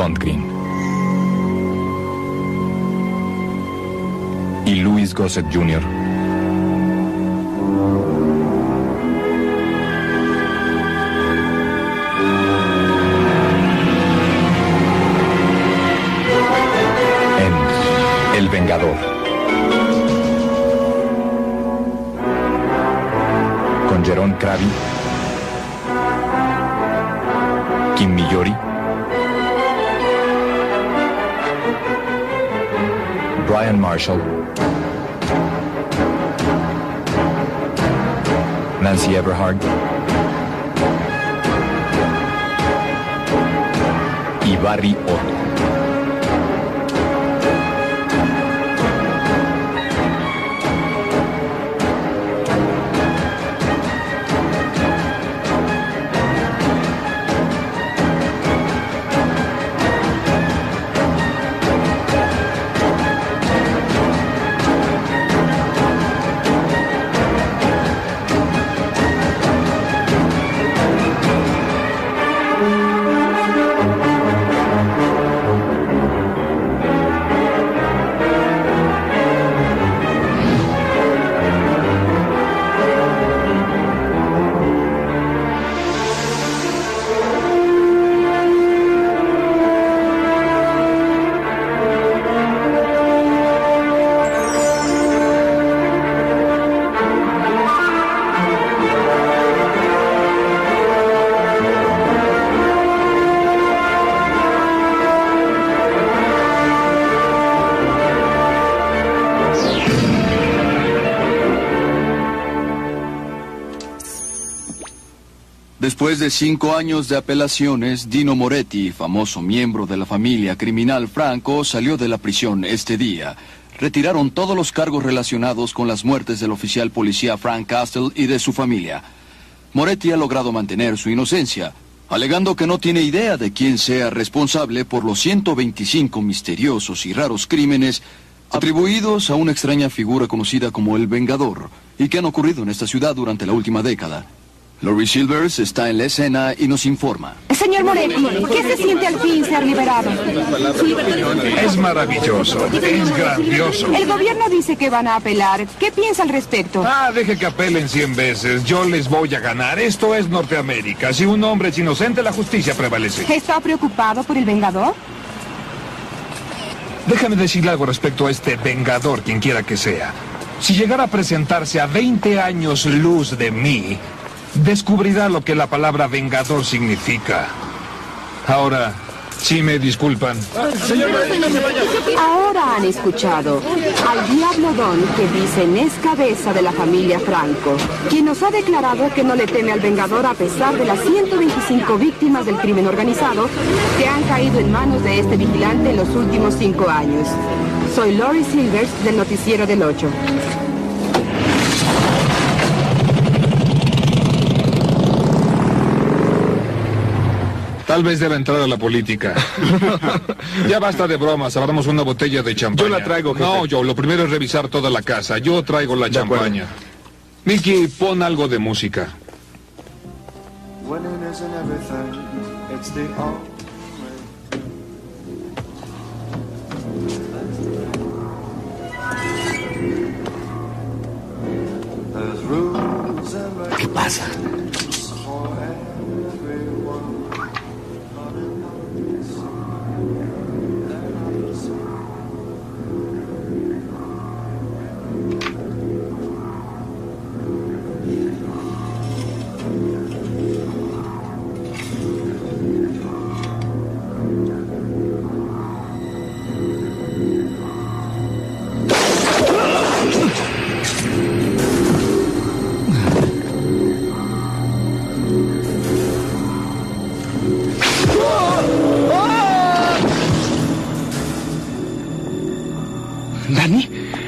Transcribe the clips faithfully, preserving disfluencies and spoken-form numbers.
Lundgren y Louis Gossett junior en El Vengador, con Jerome Kravi, Kim Miyori, Brian Marshall, Nancy Everhart y Barry Otto. Después de cinco años de apelaciones, Dino Moretti, famoso miembro de la familia criminal Franco, salió de la prisión este día. Retiraron todos los cargos relacionados con las muertes del oficial policía Frank Castle y de su familia. Moretti ha logrado mantener su inocencia, alegando que no tiene idea de quién sea responsable por los ciento veinticinco misteriosos y raros crímenes atribuidos a una extraña figura conocida como el Vengador y que han ocurrido en esta ciudad durante la última década. Laurie Silvers está en la escena y nos informa. Señor Moretti, ¿qué se siente al fin ser liberado? Es maravilloso, es grandioso. El gobierno dice que van a apelar. ¿Qué piensa al respecto? Ah, deje que apelen cien veces. Yo les voy a ganar. Esto es Norteamérica. Si un hombre es inocente, la justicia prevalece. ¿Está preocupado por el Vengador? Déjame decirle algo respecto a este Vengador, quien quiera que sea. Si llegara a presentarse a veinte años luz de mí, descubrirá lo que la palabra Vengador significa. Ahora, sí me disculpan. Ahora han escuchado al Diablo Don, que dicen es cabeza de la familia Franco, quien nos ha declarado que no le teme al Vengador a pesar de las ciento veinticinco víctimas del crimen organizado que han caído en manos de este vigilante en los últimos cinco años. Soy Laurie Silvers, del Noticiero del Ocho. Tal vez deba entrar a la política. Ya basta de bromas, abramos una botella de champaña. Yo la traigo, jefe. No, yo, lo primero es revisar toda la casa. Yo traigo la De champaña. Mickey, pon algo de música. ¿Qué pasa? ¿Dani?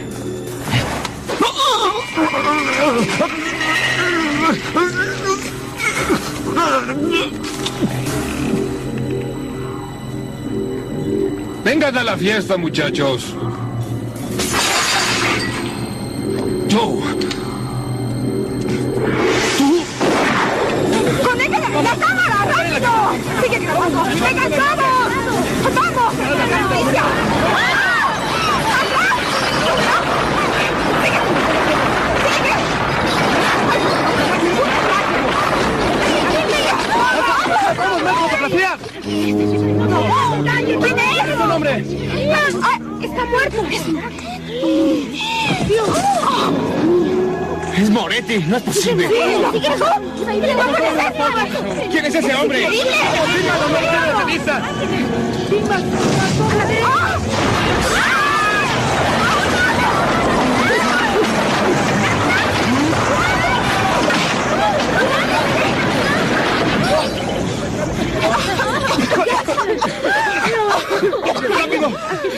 Vengan a la fiesta, muchachos. Joe. ¿Tú? ¡Conéctale la cámara, rápido! ¡Sigue grabando! ¡Vengan todos! ¿Quién es? ¡Es un hombre! ¡Ah! ¡Está muerto! ¡Dios! Es Moretti, no es posible. ¿Quién es ese hombre? ¡Rápido!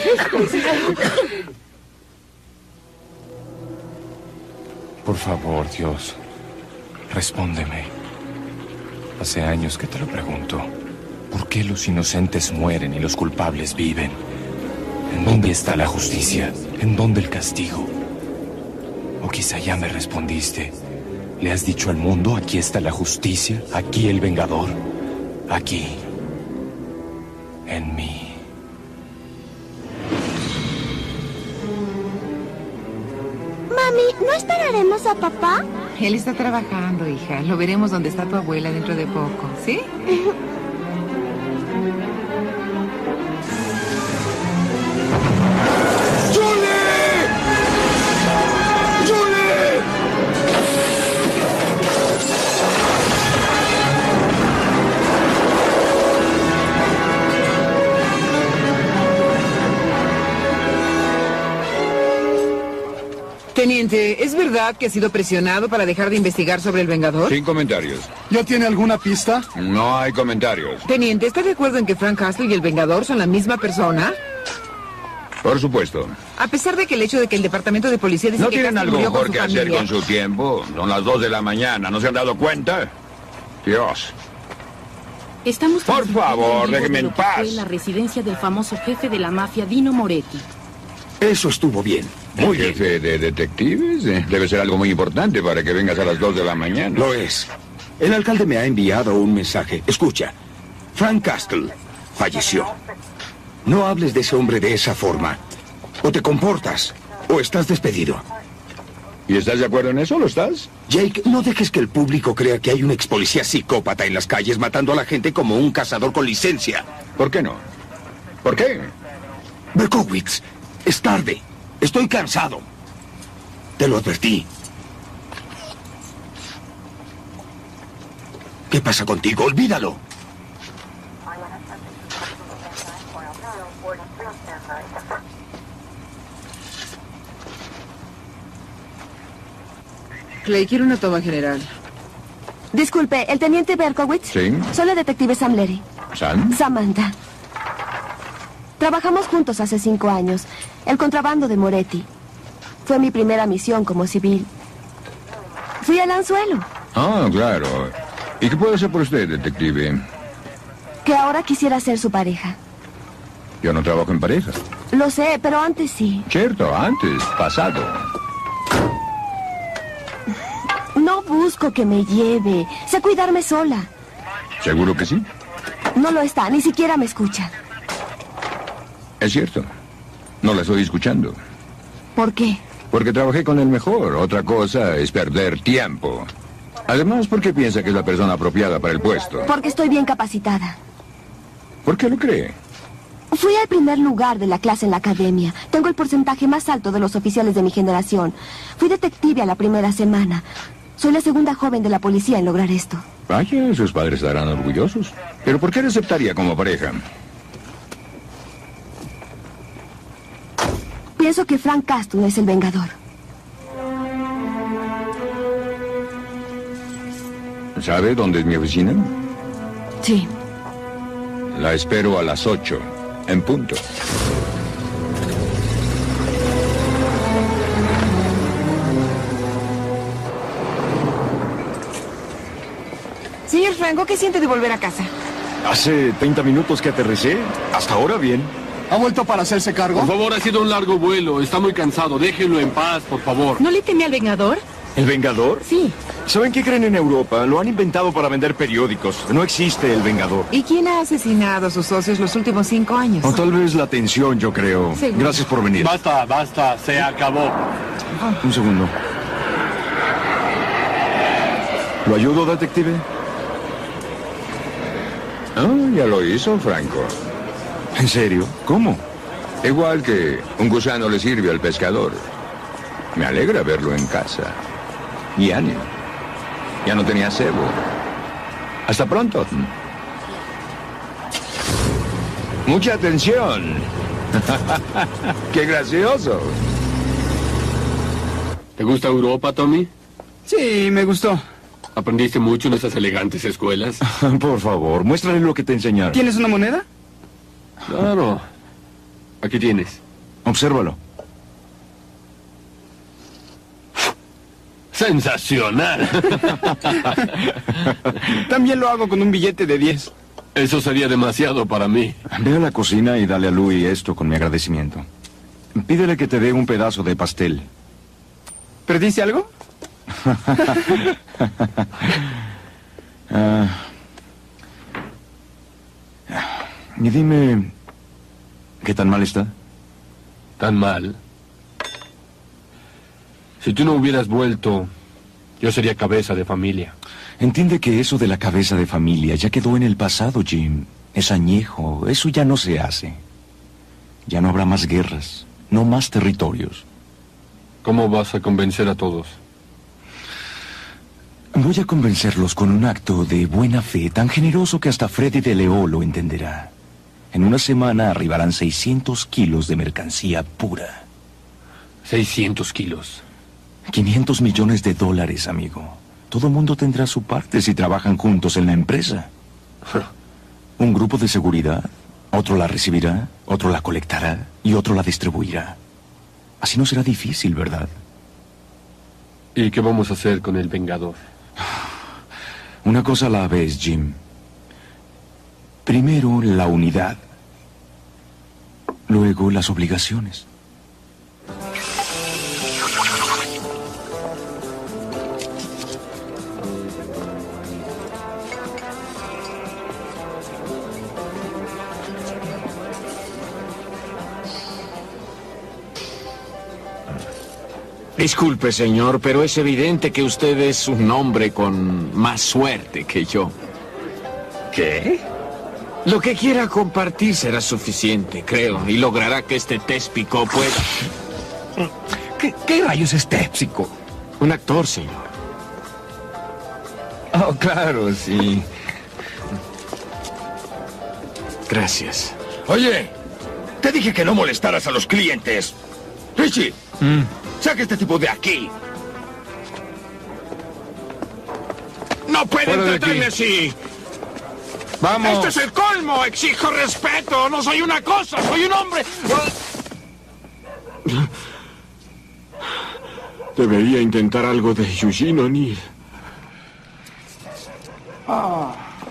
Por favor, Dios, respóndeme. Hace años que te lo pregunto. ¿Por qué los inocentes mueren y los culpables viven? ¿En dónde está la justicia? ¿En dónde el castigo? O quizá ya me respondiste. ¿Le has dicho al mundo, aquí está la justicia, aquí el vengador? Aquí, en mí. Mami, ¿no esperaremos a papá? Él está trabajando, hija. Lo veremos donde está tu abuela dentro de poco, ¿sí? Teniente, ¿es verdad que ha sido presionado para dejar de investigar sobre el Vengador? Sin comentarios. ¿Ya tiene alguna pista? No hay comentarios. Teniente, ¿está de acuerdo en que Frank Castle y el Vengador son la misma persona? Por supuesto. A pesar de que el hecho de que el departamento de policía dice ¿No que tienen Castle algo murió con mejor su que hacer familia? con su tiempo? Son las dos de la mañana. ¿No se han dado cuenta? Dios. Estamos Por favor, déjeme en paz. En la residencia del famoso jefe de la mafia, Dino Moretti. Eso estuvo bien. Muy bien. ¿Jefe de detectives? Eh, Debe ser algo muy importante para que vengas a las dos de la mañana. Lo es. El alcalde me ha enviado un mensaje. Escucha. Frank Castle falleció. No hables de ese hombre de esa forma. O te comportas, o estás despedido. ¿Y estás de acuerdo en eso? ¿Lo estás? Jake, no dejes que el público crea que hay un ex policía psicópata en las calles matando a la gente como un cazador con licencia. ¿Por qué no? ¿Por qué? Berkowitz, es tarde. Estoy cansado. Te lo advertí. ¿Qué pasa contigo? Olvídalo. Clay, quiero una toma general. Disculpe, ¿el teniente Berkowitz? Sí. Soy la detective Sam Leary. ¿Sam? Samantha. Trabajamos juntos hace cinco años. El contrabando de Moretti. Fue mi primera misión como civil. Fui al anzuelo. Ah, claro. ¿Y qué puedo hacer por usted, detective? Que ahora quisiera ser su pareja. Yo no trabajo en pareja. Lo sé, pero antes sí. Cierto, antes, pasado. No busco que me lleve. Sé cuidarme sola. ¿Seguro que sí? No lo está, ni siquiera me escucha. Es cierto. No la estoy escuchando. ¿Por qué? Porque trabajé con el mejor. Otra cosa es perder tiempo. Además, ¿por qué piensa que es la persona apropiada para el puesto? Porque estoy bien capacitada. ¿Por qué lo cree? Fui al primer lugar de la clase en la academia. Tengo el porcentaje más alto de los oficiales de mi generación. Fui detective a la primera semana. Soy la segunda joven de la policía en lograr esto. Vaya, sus padres estarán orgullosos. ¿Pero por qué le aceptaría como pareja? Pienso que Frank Castle es el vengador. ¿Sabe dónde es mi oficina? Sí. La espero a las ocho, en punto. Señor Franco, ¿qué siente de volver a casa? Hace treinta minutos que aterricé. Hasta ahora bien. ¿Ha vuelto para hacerse cargo? Por favor, ha sido un largo vuelo. Está muy cansado. Déjenlo en paz, por favor. ¿No le teme al Vengador? ¿El Vengador? Sí. ¿Saben qué creen en Europa? Lo han inventado para vender periódicos. No existe el Vengador. ¿Y quién ha asesinado a sus socios los últimos cinco años? O tal vez la tensión, yo creo. Seguro. Gracias por venir. Basta, basta, se acabó. Un segundo. ¿Lo ayudo, detective? Ah, ya lo hizo, Franco. ¿En serio? ¿Cómo? Igual que un gusano le sirve al pescador. Me alegra verlo en casa. Y ánimo. Ya no tenía cebo. Hasta pronto. Mucha atención. ¡Qué gracioso! ¿Te gusta Europa, Tommy? Sí, me gustó. ¿Aprendiste mucho en esas elegantes escuelas? Por favor, muéstrale lo que te enseñaron. ¿Tienes una moneda? Claro. Aquí tienes. Obsérvalo. ¡Sensacional! También lo hago con un billete de diez. Eso sería demasiado para mí. Ve a la cocina y dale a Louis esto con mi agradecimiento. Pídele que te dé un pedazo de pastel. ¿Perdiste algo? Ah. Y dime, ¿qué tan mal está? ¿Tan mal? Si tú no hubieras vuelto, yo sería cabeza de familia. Entiende que eso de la cabeza de familia ya quedó en el pasado, Jim. Es añejo, eso ya no se hace. Ya no habrá más guerras, no más territorios. ¿Cómo vas a convencer a todos? Voy a convencerlos con un acto de buena fe tan generoso que hasta Freddy de Leo lo entenderá. En una semana arribarán seiscientos kilos de mercancía pura. seiscientos kilos. quinientos millones de dólares, amigo. Todo mundo tendrá su parte si trabajan juntos en la empresa. Un grupo de seguridad, otro la recibirá, otro la colectará y otro la distribuirá. Así no será difícil, ¿verdad? ¿Y qué vamos a hacer con el Vengador? Una cosa a la vez, Jim. Primero la unidad. Luego las obligaciones. Disculpe, señor, pero es evidente que usted es un hombre con más suerte que yo. ¿Qué? Lo que quiera compartir será suficiente, creo, y logrará que este téspico pueda... ¿Qué, qué rayos es Tépsico? Un actor, señor. Oh, claro, sí. Gracias. Oye, te dije que no molestaras a los clientes. Richie, mm. saca este tipo de aquí. ¡No pueden tratarme así! ¡Vamos! ¡Esto es el colmo! ¡Exijo respeto! ¡No soy una cosa! ¡Soy un hombre! Debería intentar algo de Eugene O'Neill. Ah.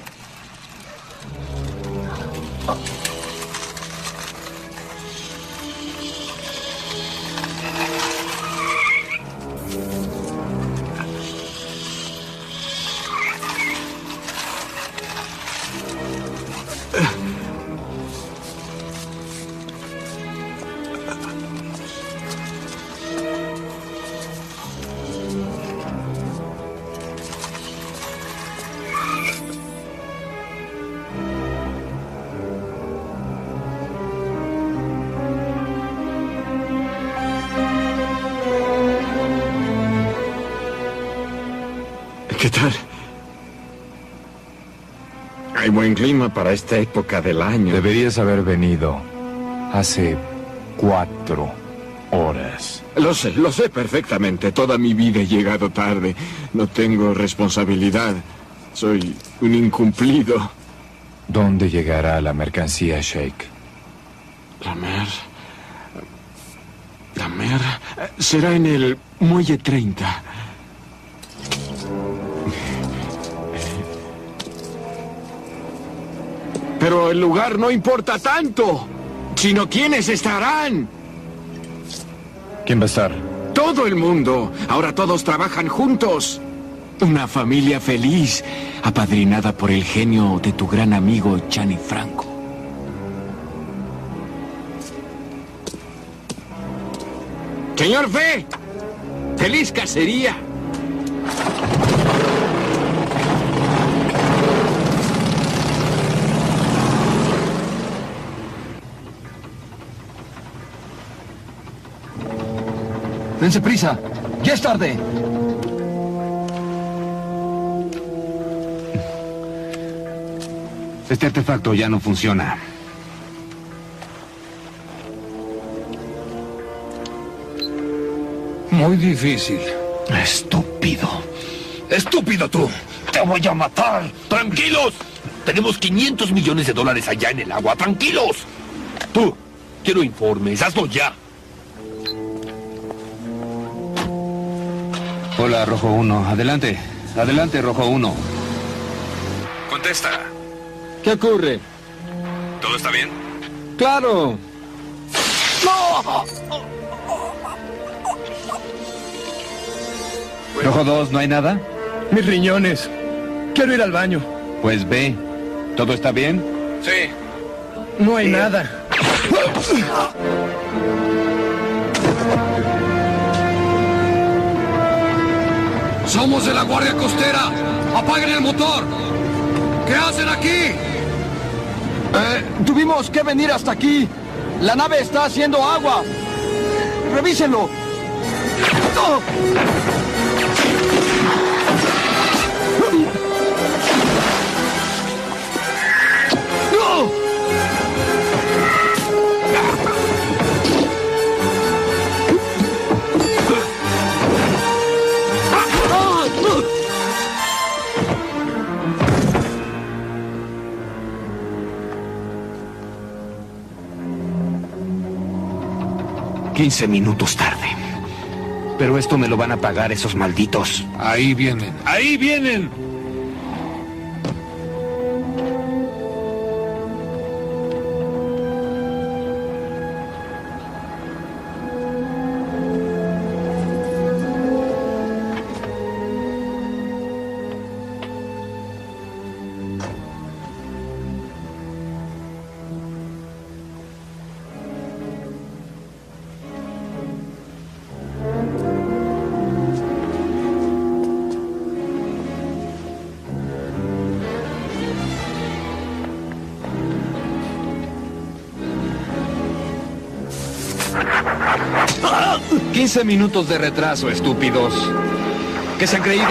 ¿Qué tal? Hay buen clima para esta época del año. Deberías haber venido hace cuatro horas. Lo sé, lo sé perfectamente. Toda mi vida he llegado tarde. No tengo responsabilidad. Soy un incumplido. ¿Dónde llegará la mercancía, Shake? La mer... La mer... Será en el Muelle treinta. Pero el lugar no importa tanto, sino quiénes estarán. ¿Quién va a estar? Todo el mundo. Ahora todos trabajan juntos. Una familia feliz, apadrinada por el genio de tu gran amigo Gianni Franco. Señor Fe, feliz cacería. Dense prisa, ya es tarde. Este artefacto ya no funciona. Muy difícil. Estúpido. ¡Estúpido tú! ¡Te voy a matar! ¡Tranquilos! Tenemos quinientos millones de dólares allá en el agua. ¡Tranquilos! Tú, quiero informes. ¡Hazlo ya! Hola, Rojo uno. Adelante. Adelante, Rojo uno. Contesta. ¿Qué ocurre? ¿Todo está bien? ¡Claro! ¡No! Rojo dos, ¿no hay nada? Mis riñones. Quiero ir al baño. Pues ve. ¿Todo está bien? Sí. No hay nada. ¡Somos de la Guardia Costera! ¡Apaguen el motor! ¿Qué hacen aquí? Eh, tuvimos que venir hasta aquí. La nave está haciendo agua. Revísenlo. ¡Oh! Quince minutos tarde. Pero esto me lo van a pagar esos malditos. Ahí vienen. ¡Ahí vienen! quince minutos de retraso, estúpidos. ¿Qué se han creído?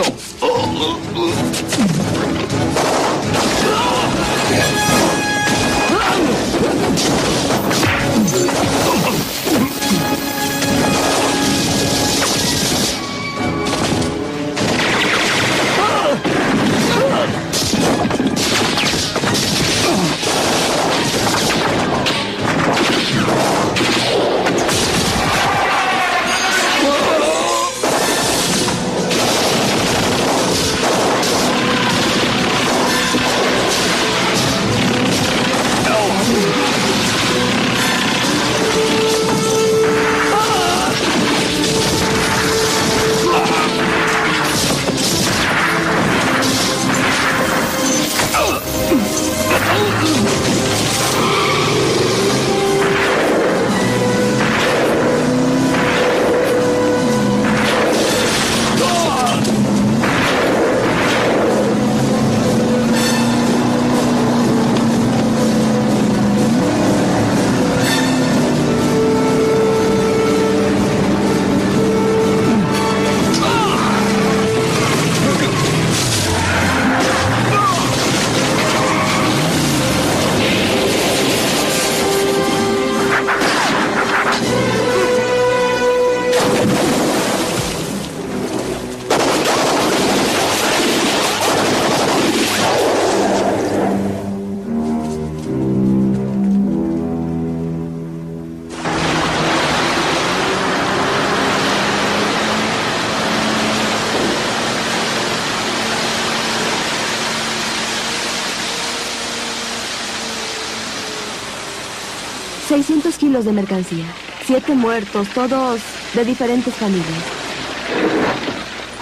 seiscientos kilos de mercancía. Siete muertos, todos de diferentes familias.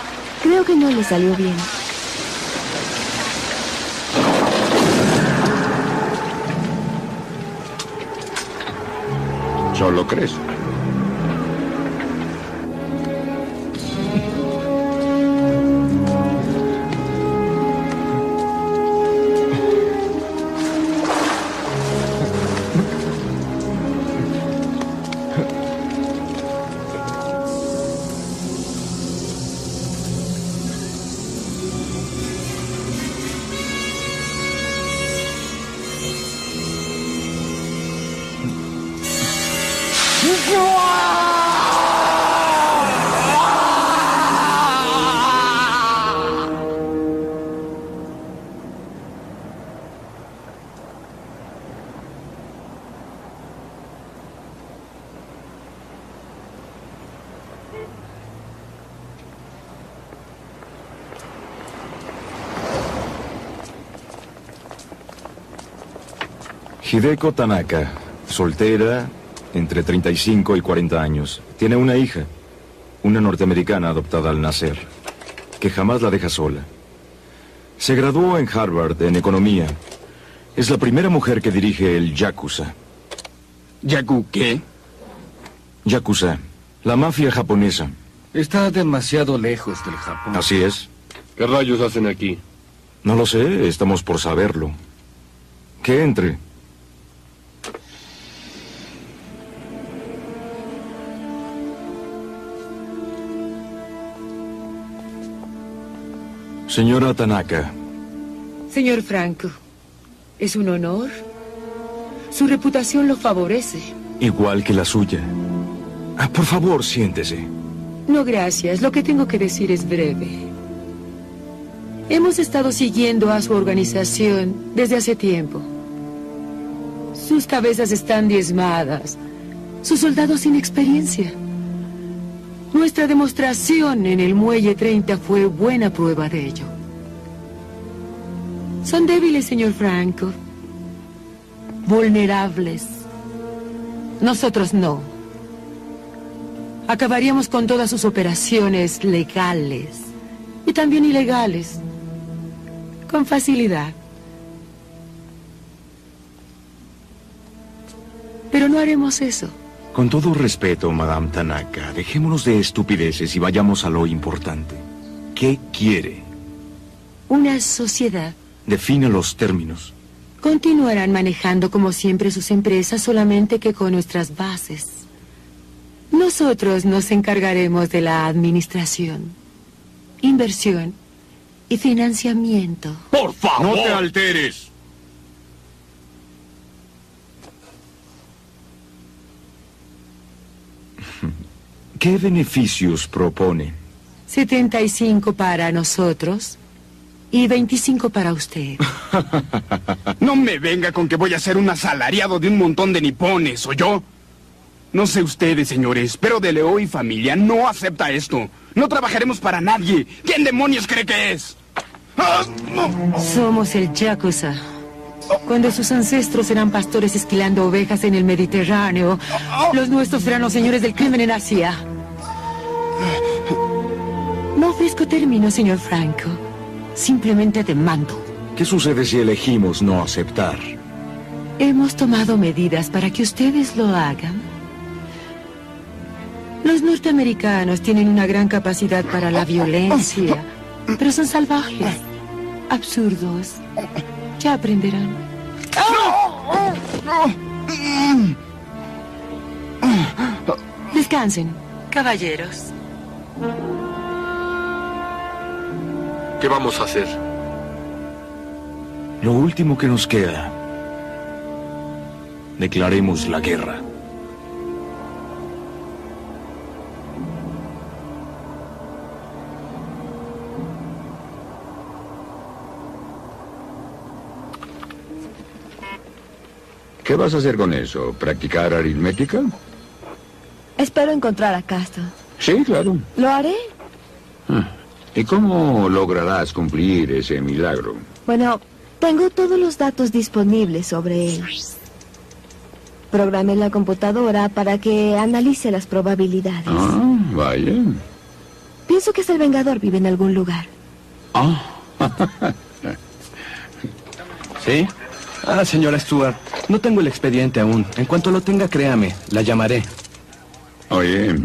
Creo que no le salió bien. ¿Solo crees? Hideko Tanaka, soltera, entre treinta y cinco y cuarenta años. Tiene una hija, una norteamericana adoptada al nacer, que jamás la deja sola. Se graduó en Harvard en economía. Es la primera mujer que dirige el Yakuza. ¿Yaku qué? Yakuza, la mafia japonesa. Está demasiado lejos del Japón. Así es. ¿Qué rayos hacen aquí? No lo sé, estamos por saberlo. Que entre. Señora Tanaka. Señor Franco, es un honor. Su reputación lo favorece. Igual que la suya. Ah, por favor, siéntese. No, gracias. Lo que tengo que decir es breve. Hemos estado siguiendo a su organización desde hace tiempo. Sus cabezas están diezmadas. Sus soldados sin experiencia. Nuestra demostración en el Muelle treinta fue buena prueba de ello. Son débiles, señor Franco. Vulnerables. Nosotros no. Acabaríamos con todas sus operaciones legales y también ilegales. Con facilidad. Pero no haremos eso. Con todo respeto, Madame Tanaka, dejémonos de estupideces y vayamos a lo importante. ¿Qué quiere? Una sociedad. Defina los términos. Continuarán manejando como siempre sus empresas, solamente que con nuestras bases. Nosotros nos encargaremos de la administración, inversión y financiamiento. ¡Por favor! ¡No te alteres! ¿Qué beneficios propone? setenta y cinco para nosotros y veinticinco para usted. No me venga con que voy a ser un asalariado de un montón de nipones, ¿oyó? No sé ustedes, señores, pero de Leo y familia no acepta esto. No trabajaremos para nadie. ¿Quién demonios cree que es? ¡Ah! No. Somos el Yakuza. Cuando sus ancestros eran pastores esquilando ovejas en el Mediterráneo, los nuestros serán los señores del crimen en Asia. No ofrezco términos, señor Franco. Simplemente demando. ¿Qué sucede si elegimos no aceptar? Hemos tomado medidas para que ustedes lo hagan. Los norteamericanos tienen una gran capacidad para la violencia, pero son salvajes, absurdos. Ya aprenderán. Descansen, caballeros. ¿Qué vamos a hacer? Lo último que nos queda. Declaremos la guerra. ¿Qué vas a hacer con eso? ¿Practicar aritmética? Espero encontrar a Castle. Sí, claro. ¿Lo haré? ¿Y cómo lograrás cumplir ese milagro? Bueno, tengo todos los datos disponibles sobre él. Programé la computadora para que analice las probabilidades. Ah, vaya. Pienso que hasta el Vengador vive en algún lugar. Oh. ¿Sí? Ah, señora Stewart, no tengo el expediente aún. En cuanto lo tenga, créame, la llamaré. Oye,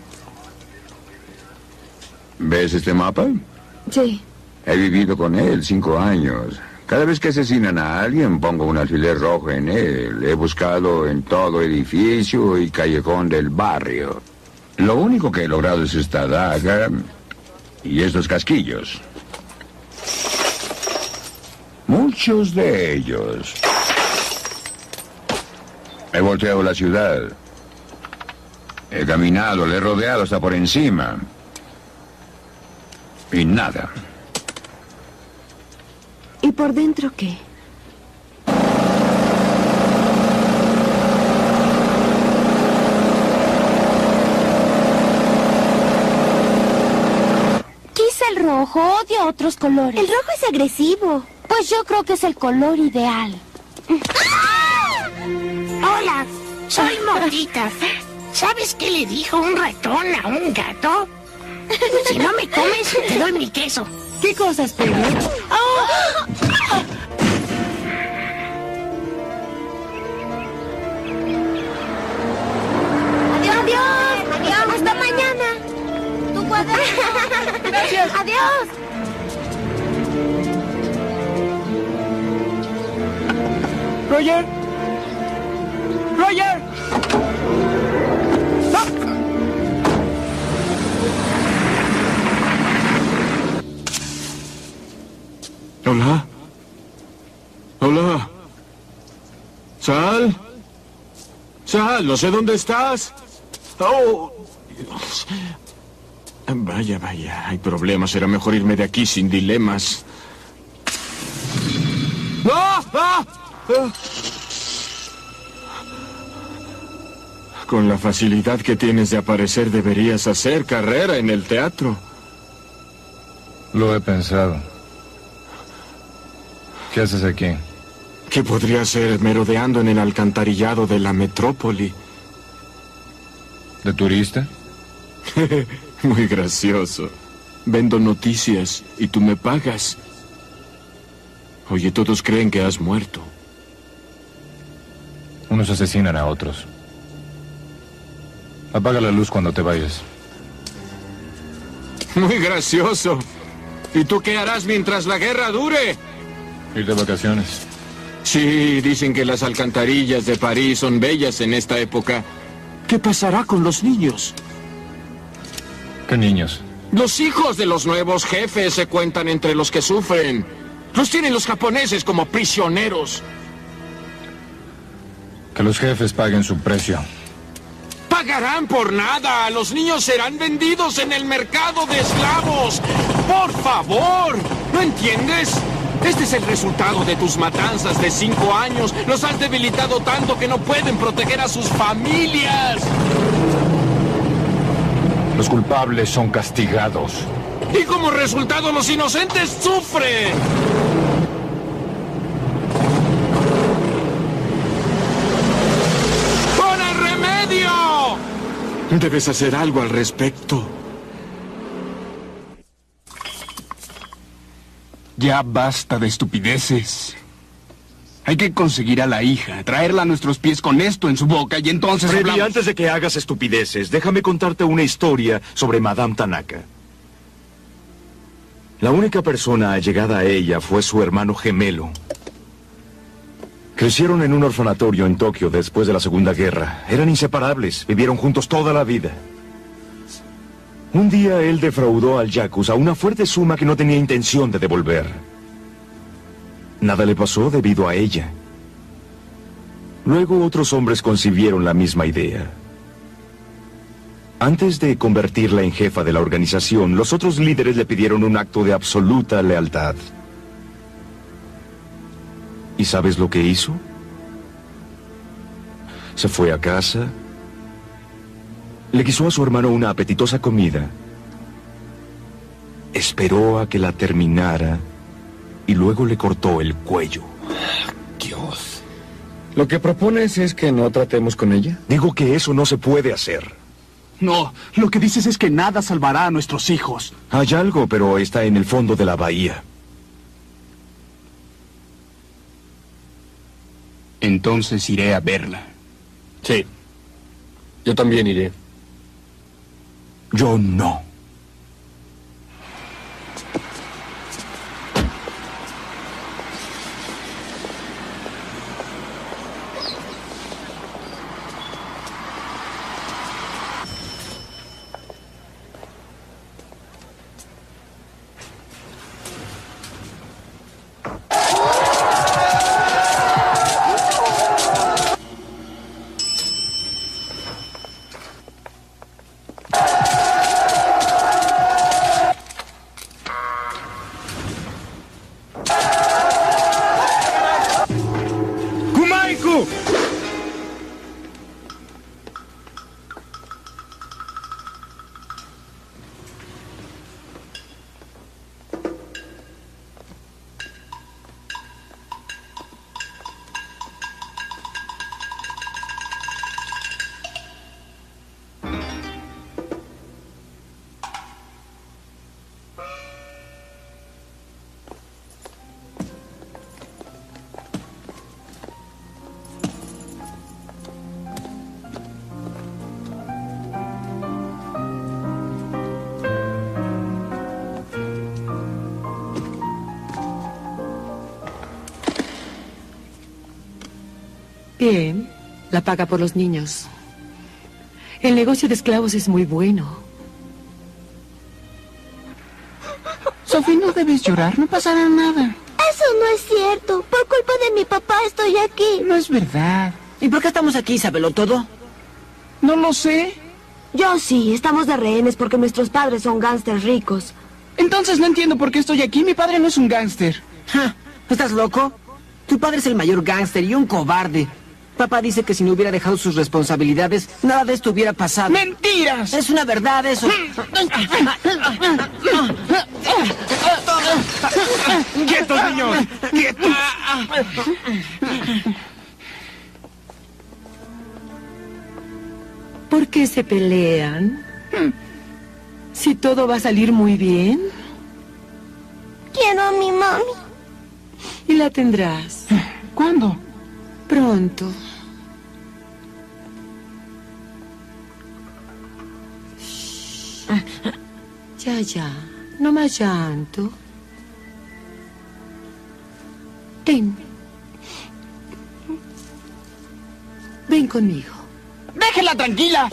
¿ves este mapa? Sí. He vivido con él cinco años. Cada vez que asesinan a alguien, pongo un alfiler rojo en él. He buscado en todo edificio y callejón del barrio. Lo único que he logrado es esta daga y estos casquillos. Muchos de ellos. He volteado la ciudad. He caminado, le he rodeado hasta por encima. Y nada. ¿Y por dentro qué? Quizá el rojo, odio otros colores. El rojo es agresivo. Pues yo creo que es el color ideal. ¡Ah! Hola, soy Motita. ¿Sabes qué le dijo un ratón a un gato? Si no me comes, te doy mi queso. ¿Qué cosas, Pedro? ¡Oh! Adiós, adiós, adiós, hasta mañana. Tu cuaderno. Gracias. Adiós. Roger. Roger. ¡Ah! Hola. Hola. Sal. Sal, no sé dónde estás. Oh, Dios. Vaya, vaya, hay problemas. Será mejor irme de aquí sin dilemas. ¡Ah! ¡Ah! ¡Ah! Con la facilidad que tienes de aparecer, deberías hacer carrera en el teatro. Lo he pensado. ¿Qué haces aquí? ¿Qué podría hacer merodeando en el alcantarillado de la metrópoli? ¿De turista? Muy gracioso. Vendo noticias y tú me pagas. Oye, todos creen que has muerto. Unos asesinan a otros. Apaga la luz cuando te vayas. Muy gracioso. ¿Y tú qué harás mientras la guerra dure? Ir de vacaciones. Sí, dicen que las alcantarillas de París son bellas en esta época. ¿Qué pasará con los niños? ¿Qué niños? Los hijos de los nuevos jefes se cuentan entre los que sufren. Los tienen los japoneses como prisioneros. Que los jefes paguen su precio. ¡Pagarán por nada! ¡Los niños serán vendidos en el mercado de esclavos! ¡Por favor! ¿No entiendes? Este es el resultado de tus matanzas de cinco años. Los has debilitado tanto que no pueden proteger a sus familias. Los culpables son castigados. Y como resultado, los inocentes sufren. ¡Pon el remedio! Debes hacer algo al respecto. Ya basta de estupideces. Hay que conseguir a la hija, traerla a nuestros pies con esto en su boca y entonces Freddy, hablamos. antes de que hagas estupideces, déjame contarte una historia sobre Madame Tanaka. La única persona allegada a ella fue su hermano gemelo. Crecieron en un orfanatorio en Tokio después de la Segunda Guerra. Eran inseparables, vivieron juntos toda la vida. Un día él defraudó al yakuza una fuerte suma que no tenía intención de devolver. Nada le pasó debido a ella. Luego otros hombres concibieron la misma idea. Antes de convertirla en jefa de la organización, los otros líderes le pidieron un acto de absoluta lealtad. ¿Y sabes lo que hizo? Se fue a casa, le quiso a su hermano una apetitosa comida, esperó a que la terminara y luego le cortó el cuello. Dios. ¿Lo que propones es que no tratemos con ella? Digo que eso no se puede hacer. No, lo que dices es que nada salvará a nuestros hijos. Hay algo, pero está en el fondo de la bahía. Entonces iré a verla. Sí. Yo también iré. Yo no. Bien, la paga por los niños. El negocio de esclavos es muy bueno. Sophie, no debes llorar, no pasará nada. Eso no es cierto. Por culpa de mi papá estoy aquí. No es verdad. ¿Y por qué estamos aquí? ¿Sábelo todo? No lo sé. Yo sí, estamos de rehenes porque nuestros padres son gángsters ricos. Entonces no entiendo por qué estoy aquí. Mi padre no es un gángster. Ja, ¿estás loco? Tu padre es el mayor gángster y un cobarde. Papá dice que si no hubiera dejado sus responsabilidades, nada de esto hubiera pasado. ¡Mentiras! Es una verdad eso. ¡Quietos, niños! ¡Quietos! ¿Por qué se pelean? Si todo va a salir muy bien. Quiero a mi mami. Y la tendrás. ¿Cuándo? Pronto. Ya, ya. No más llanto. Ten. Ven conmigo. ¡Déjela tranquila!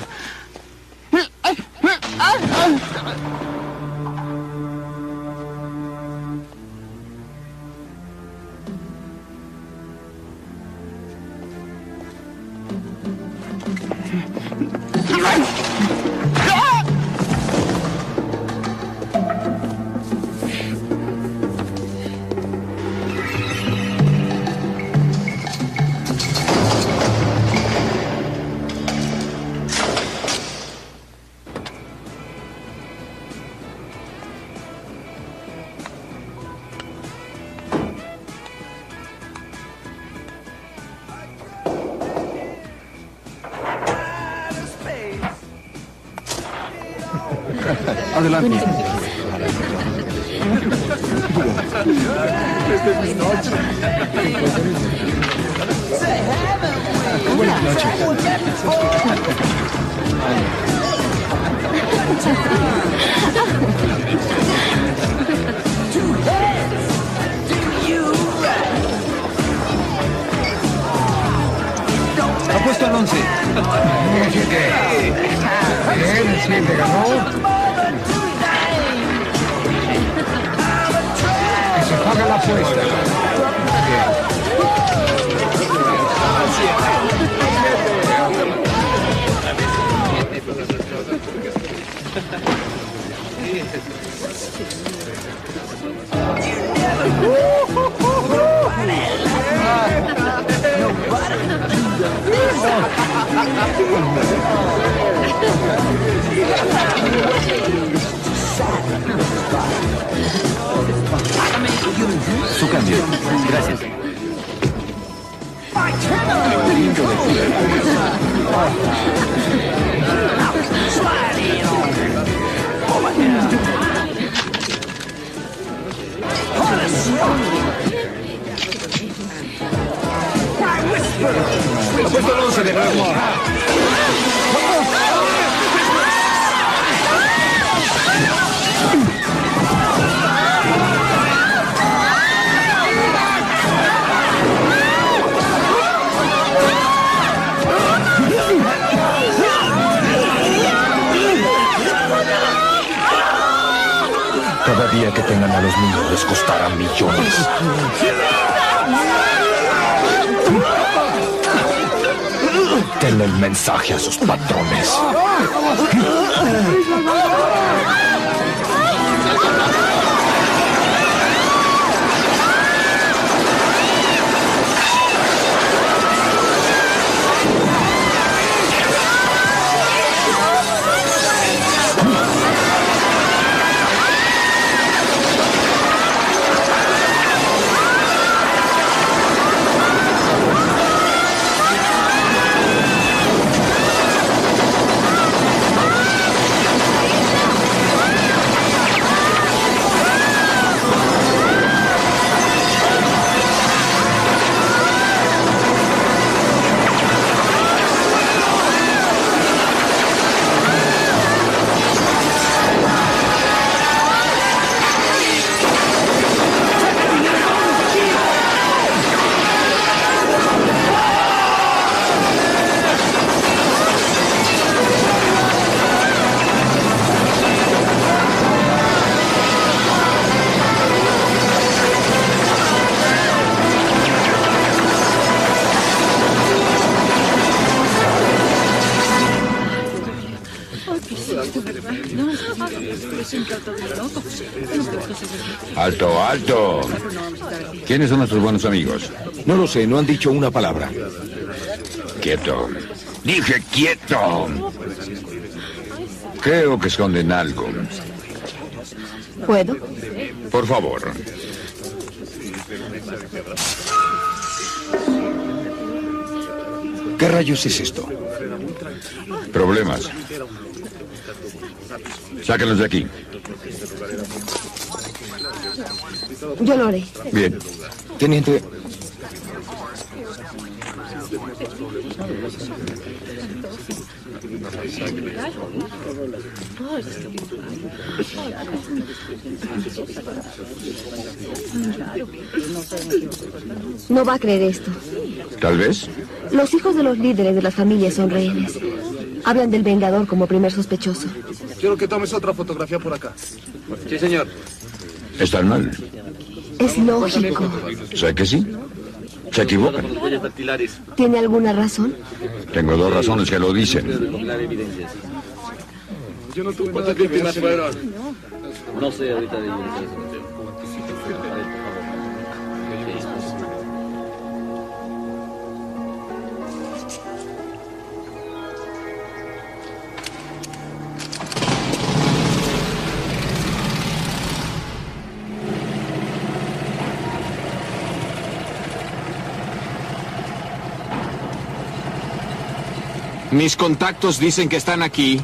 Adelante. Buenas noches. Apuesto al once. siete. Bien, el siete ganó. Que se paga la apuesta. Su cambio. Gracias. Cada día que tengan a los niños les costará millones. Denle el mensaje a sus patrones. Alto, alto. ¿Quiénes son nuestros buenos amigos? No lo sé, no han dicho una palabra. Quieto. Dije quieto. Creo que esconden algo. ¿Puedo? Por favor. ¿Qué rayos es esto? Problemas. Sáquenlos de aquí. Yo lo haré. Bien. Teniente. No va a creer esto. Tal vez. Los hijos de los líderes de las familias son rehenes. Hablan del Vengador como primer sospechoso. Quiero que tomes otra fotografía por acá. Sí, señor. Están mal. Es lógico. Sé que sí. Se equivocan. ¿Tiene alguna razón? Tengo dos razones que lo dicen. Yo no tuve ¿Cuántas víctimas fueron? No sé, ahorita de Mis contactos dicen que están aquí.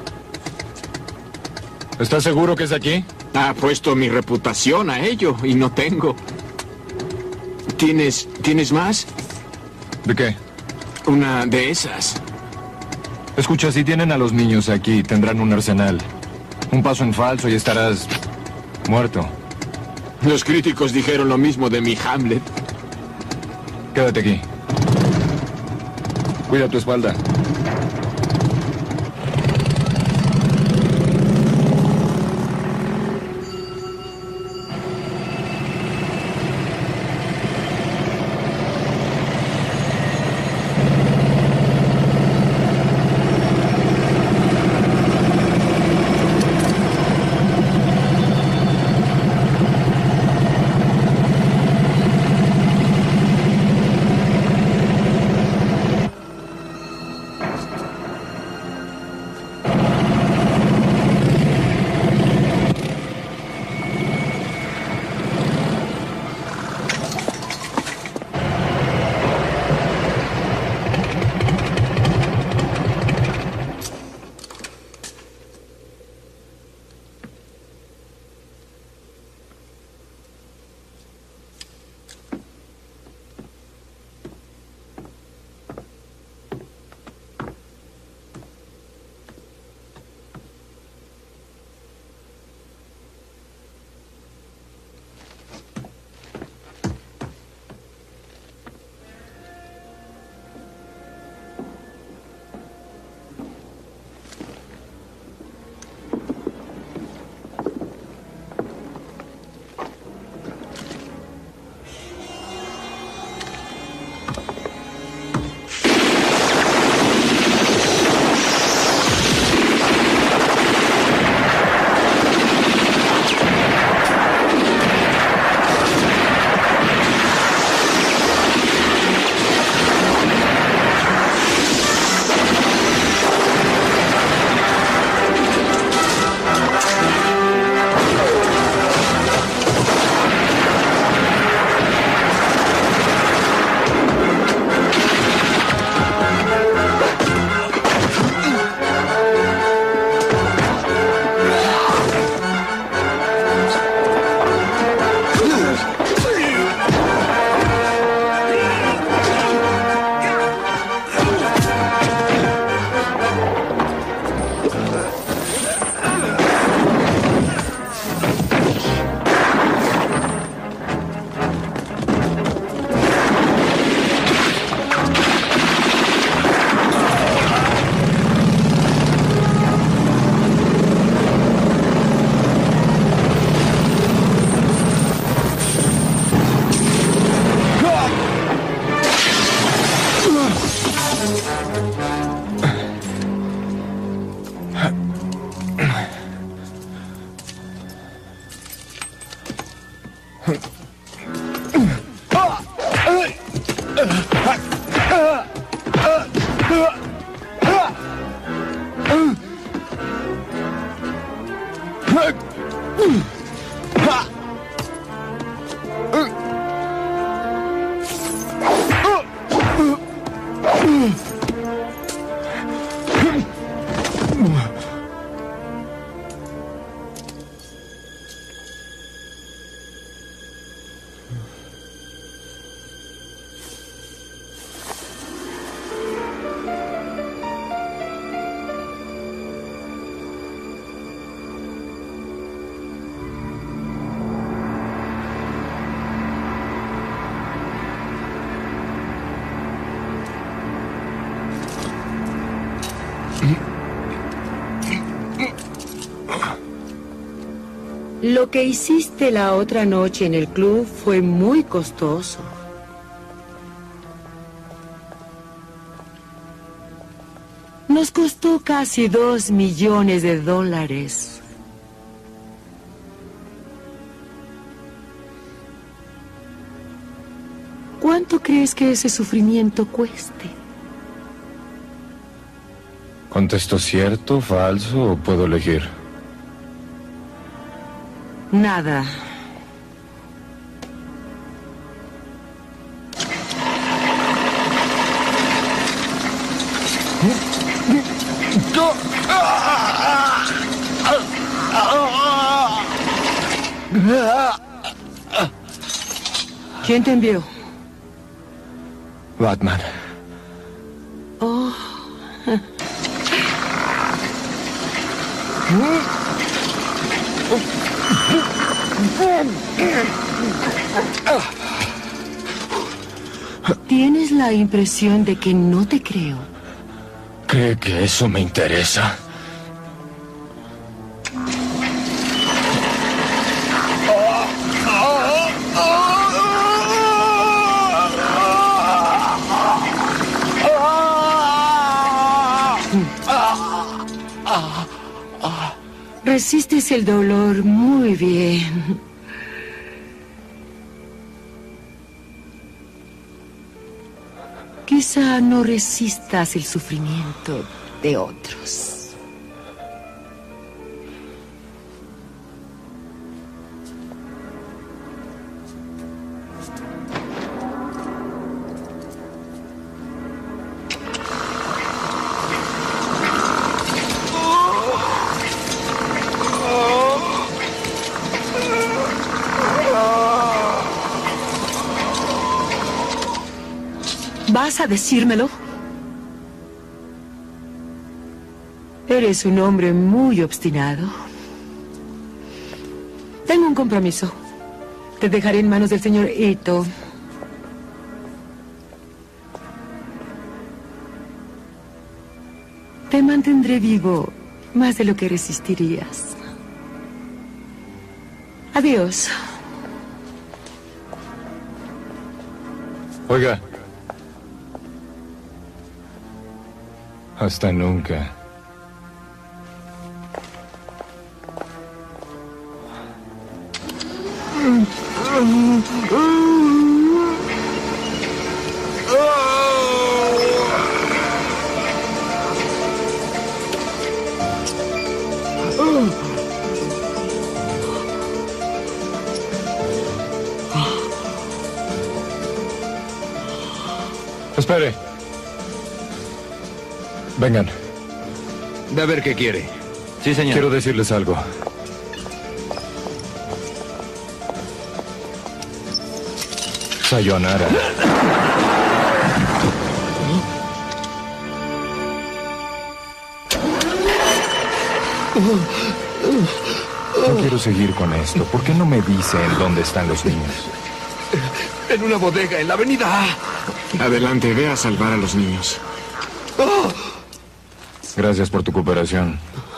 ¿Estás seguro que es aquí? Ha puesto mi reputación a ello y no tengo. ¿Tienes... ¿Tienes más? ¿De qué? Una de esas. Escucha, si tienen a los niños aquí, tendrán un arsenal. Un paso en falso y estarás... muerto. Los críticos dijeron lo mismo de mi Hamlet. Quédate aquí. Cuida tu espalda. Lo que hiciste la otra noche en el club fue muy costoso. Nos costó casi dos millones de dólares. ¿Cuánto crees que ese sufrimiento cueste? ¿Contesto cierto, falso o puedo elegir? Nada. ¿Quién te envió? Batman. Oh. Tienes la impresión de que no te creo. ¿Cree que eso me interesa? Resistes el dolor muy bien. Quizá no resistas el sufrimiento de otros. ¿Vas a decírmelo? Eres un hombre muy obstinado. Tengo un compromiso. Te dejaré en manos del señor Ito. Te mantendré vivo más de lo que resistirías. Adiós. Oiga. Hasta nunca. Espere. Vengan. Ve a ver qué quiere. Sí, señor. Quiero decirles algo. Sayonara. No quiero seguir con esto. ¿Por qué no me dice en dónde están los niños? En una bodega en la avenida A. Adelante, ve a salvar a los niños. Gracias por tu cooperación.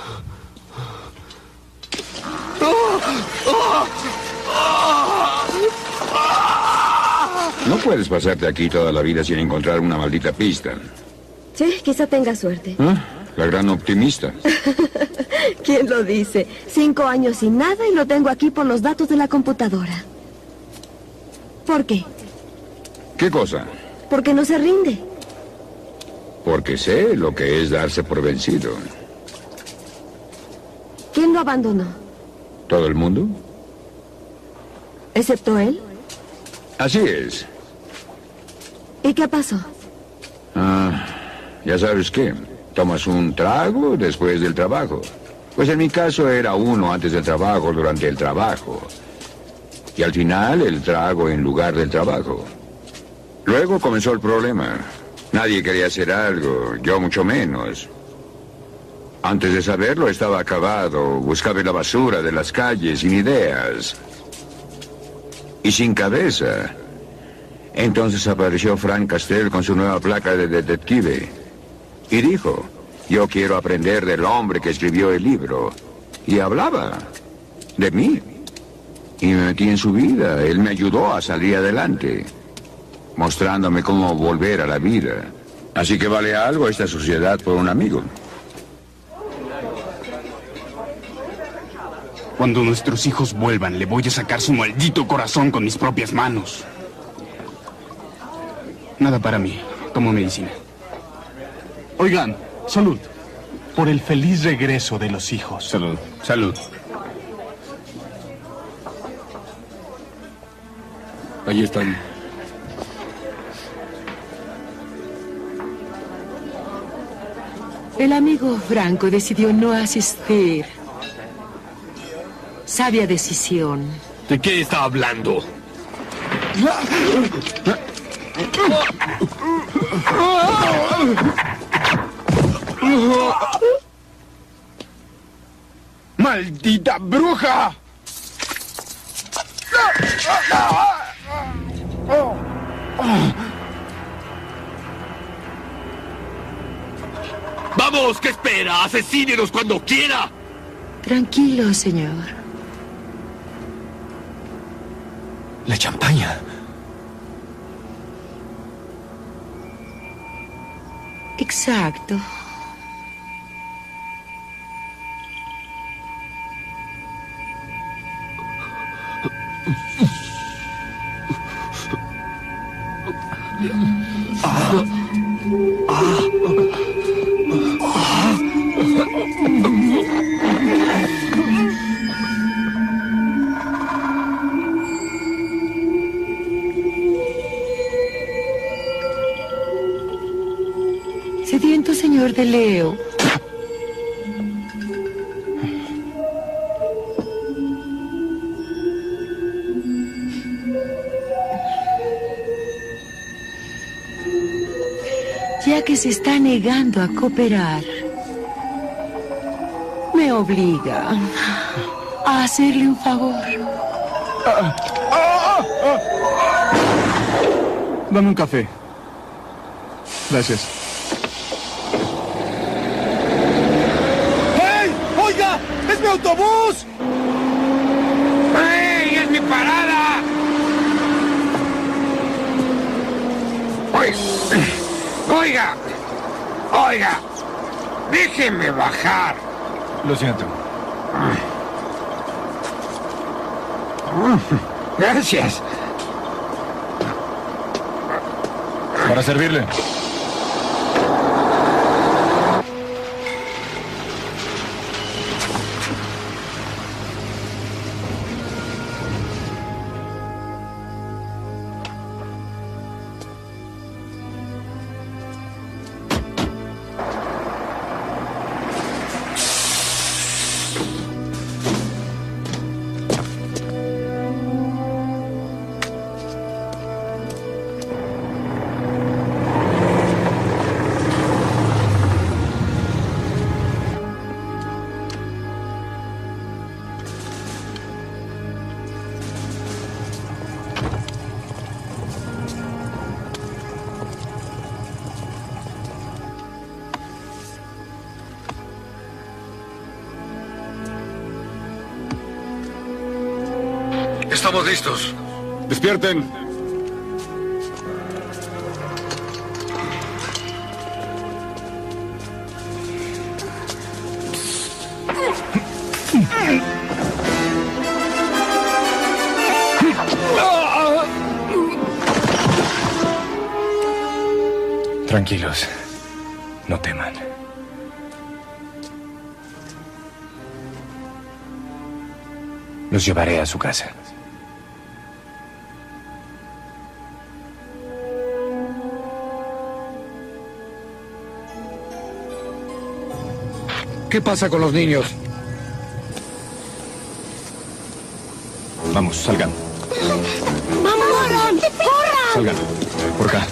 No puedes pasarte aquí toda la vida sin encontrar una maldita pista. Sí, quizá tenga suerte. ¿Eh? La gran optimista. ¿Quién lo dice? Cinco años sin nada y lo tengo aquí por los datos de la computadora. ¿Por qué? ¿Qué cosa? Porque no se rinde. Porque sé lo que es darse por vencido. ¿Quién lo abandonó? ¿Todo el mundo? ¿Excepto él? Así es. ¿Y qué pasó? Ah, ya sabes qué. Tomas un trago después del trabajo. Pues en mi caso era uno antes del trabajo, durante el trabajo. Y al final el trago en lugar del trabajo. Luego comenzó el problema. Nadie quería hacer algo, yo mucho menos. Antes de saberlo estaba acabado, buscaba en la basura de las calles, sin ideas. Y sin cabeza. Entonces apareció Frank Castle con su nueva placa de detective. Y dijo, yo quiero aprender del hombre que escribió el libro. Y hablaba de mí. Y me metí en su vida. Él me ayudó a salir adelante, mostrándome cómo volver a la vida. Así que vale algo esta sociedad por un amigo. Cuando nuestros hijos vuelvan, le voy a sacar su maldito corazón con mis propias manos. Nada para mí. Tomo medicina. Oigan, salud. Por el feliz regreso de los hijos. Salud. Salud. Ahí están. El amigo Franco decidió no asistir. Sabia decisión. ¿De qué está hablando? ¡Maldita bruja! ¡Vamos! ¿Qué espera? ¡Asesínenos cuando quiera! Tranquilo, señor. La champaña. Exacto. Ah. Ah. Sediento señor de Leo. Ya que se está negando a cooperar, me obliga a hacerle un favor. Ah, ah, ah. Dame un café. Gracias. ¡Hey! ¡Oiga! ¡Es mi autobús! ¡Hey! ¡Es mi parada! Oiga, oiga, déjeme bajar. Lo siento. Gracias. Para servirle. Estamos listos. Despierten. Tranquilos. No teman. Los llevaré a su casa. ¿Qué pasa con los niños? Vamos, salgan. ¡Vamos, corran! ¡Corran! Salgan. Por acá.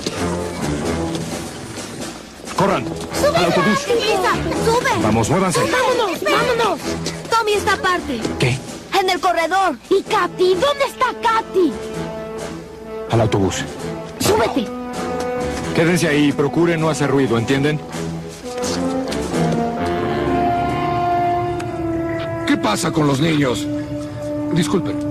¡Corran! ¡Sube! ¡Al autobús! ¡Lisa! ¡Sube! Vamos, muévanse. ¡Vámonos! ¡Vámonos! Tommy está aparte. ¿Qué? En el corredor. ¿Y Katy? ¿Dónde está Katy? Al autobús. ¡Súbete! Quédense ahí y procuren no hacer ruido, ¿entienden? ¿Qué pasa con los niños? Disculpen.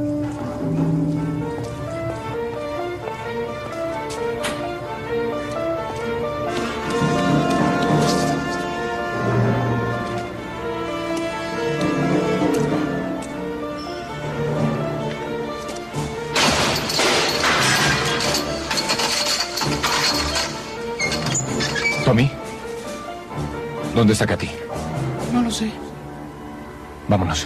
Tommy, ¿dónde está Katy? No lo sé. Vámonos.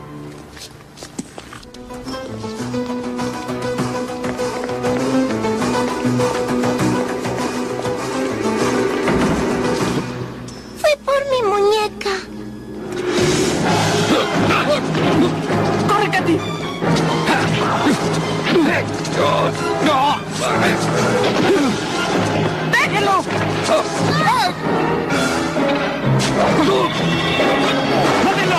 Fue por mi muñeca. ¡Corre, Katy! ¡No! ¡Déjelo! ¡Mátenlo!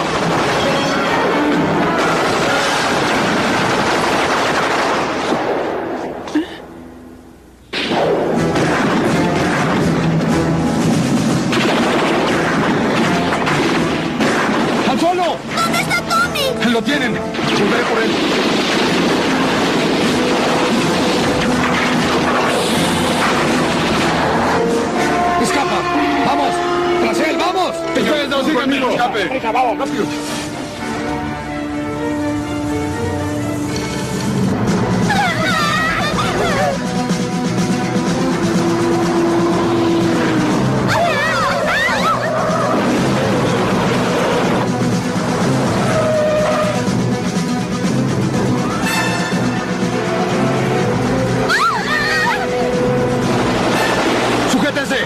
¡Al suelo! ¿Dónde está Tommy? ¡Lo tienen! Volveré por él. ¡Escapa! ¡Vamos! ¡Tras él! ¡Vamos! Ustedes no sigan conmigo. Escape. Venga, vamos, rápido. ¡Sujétense!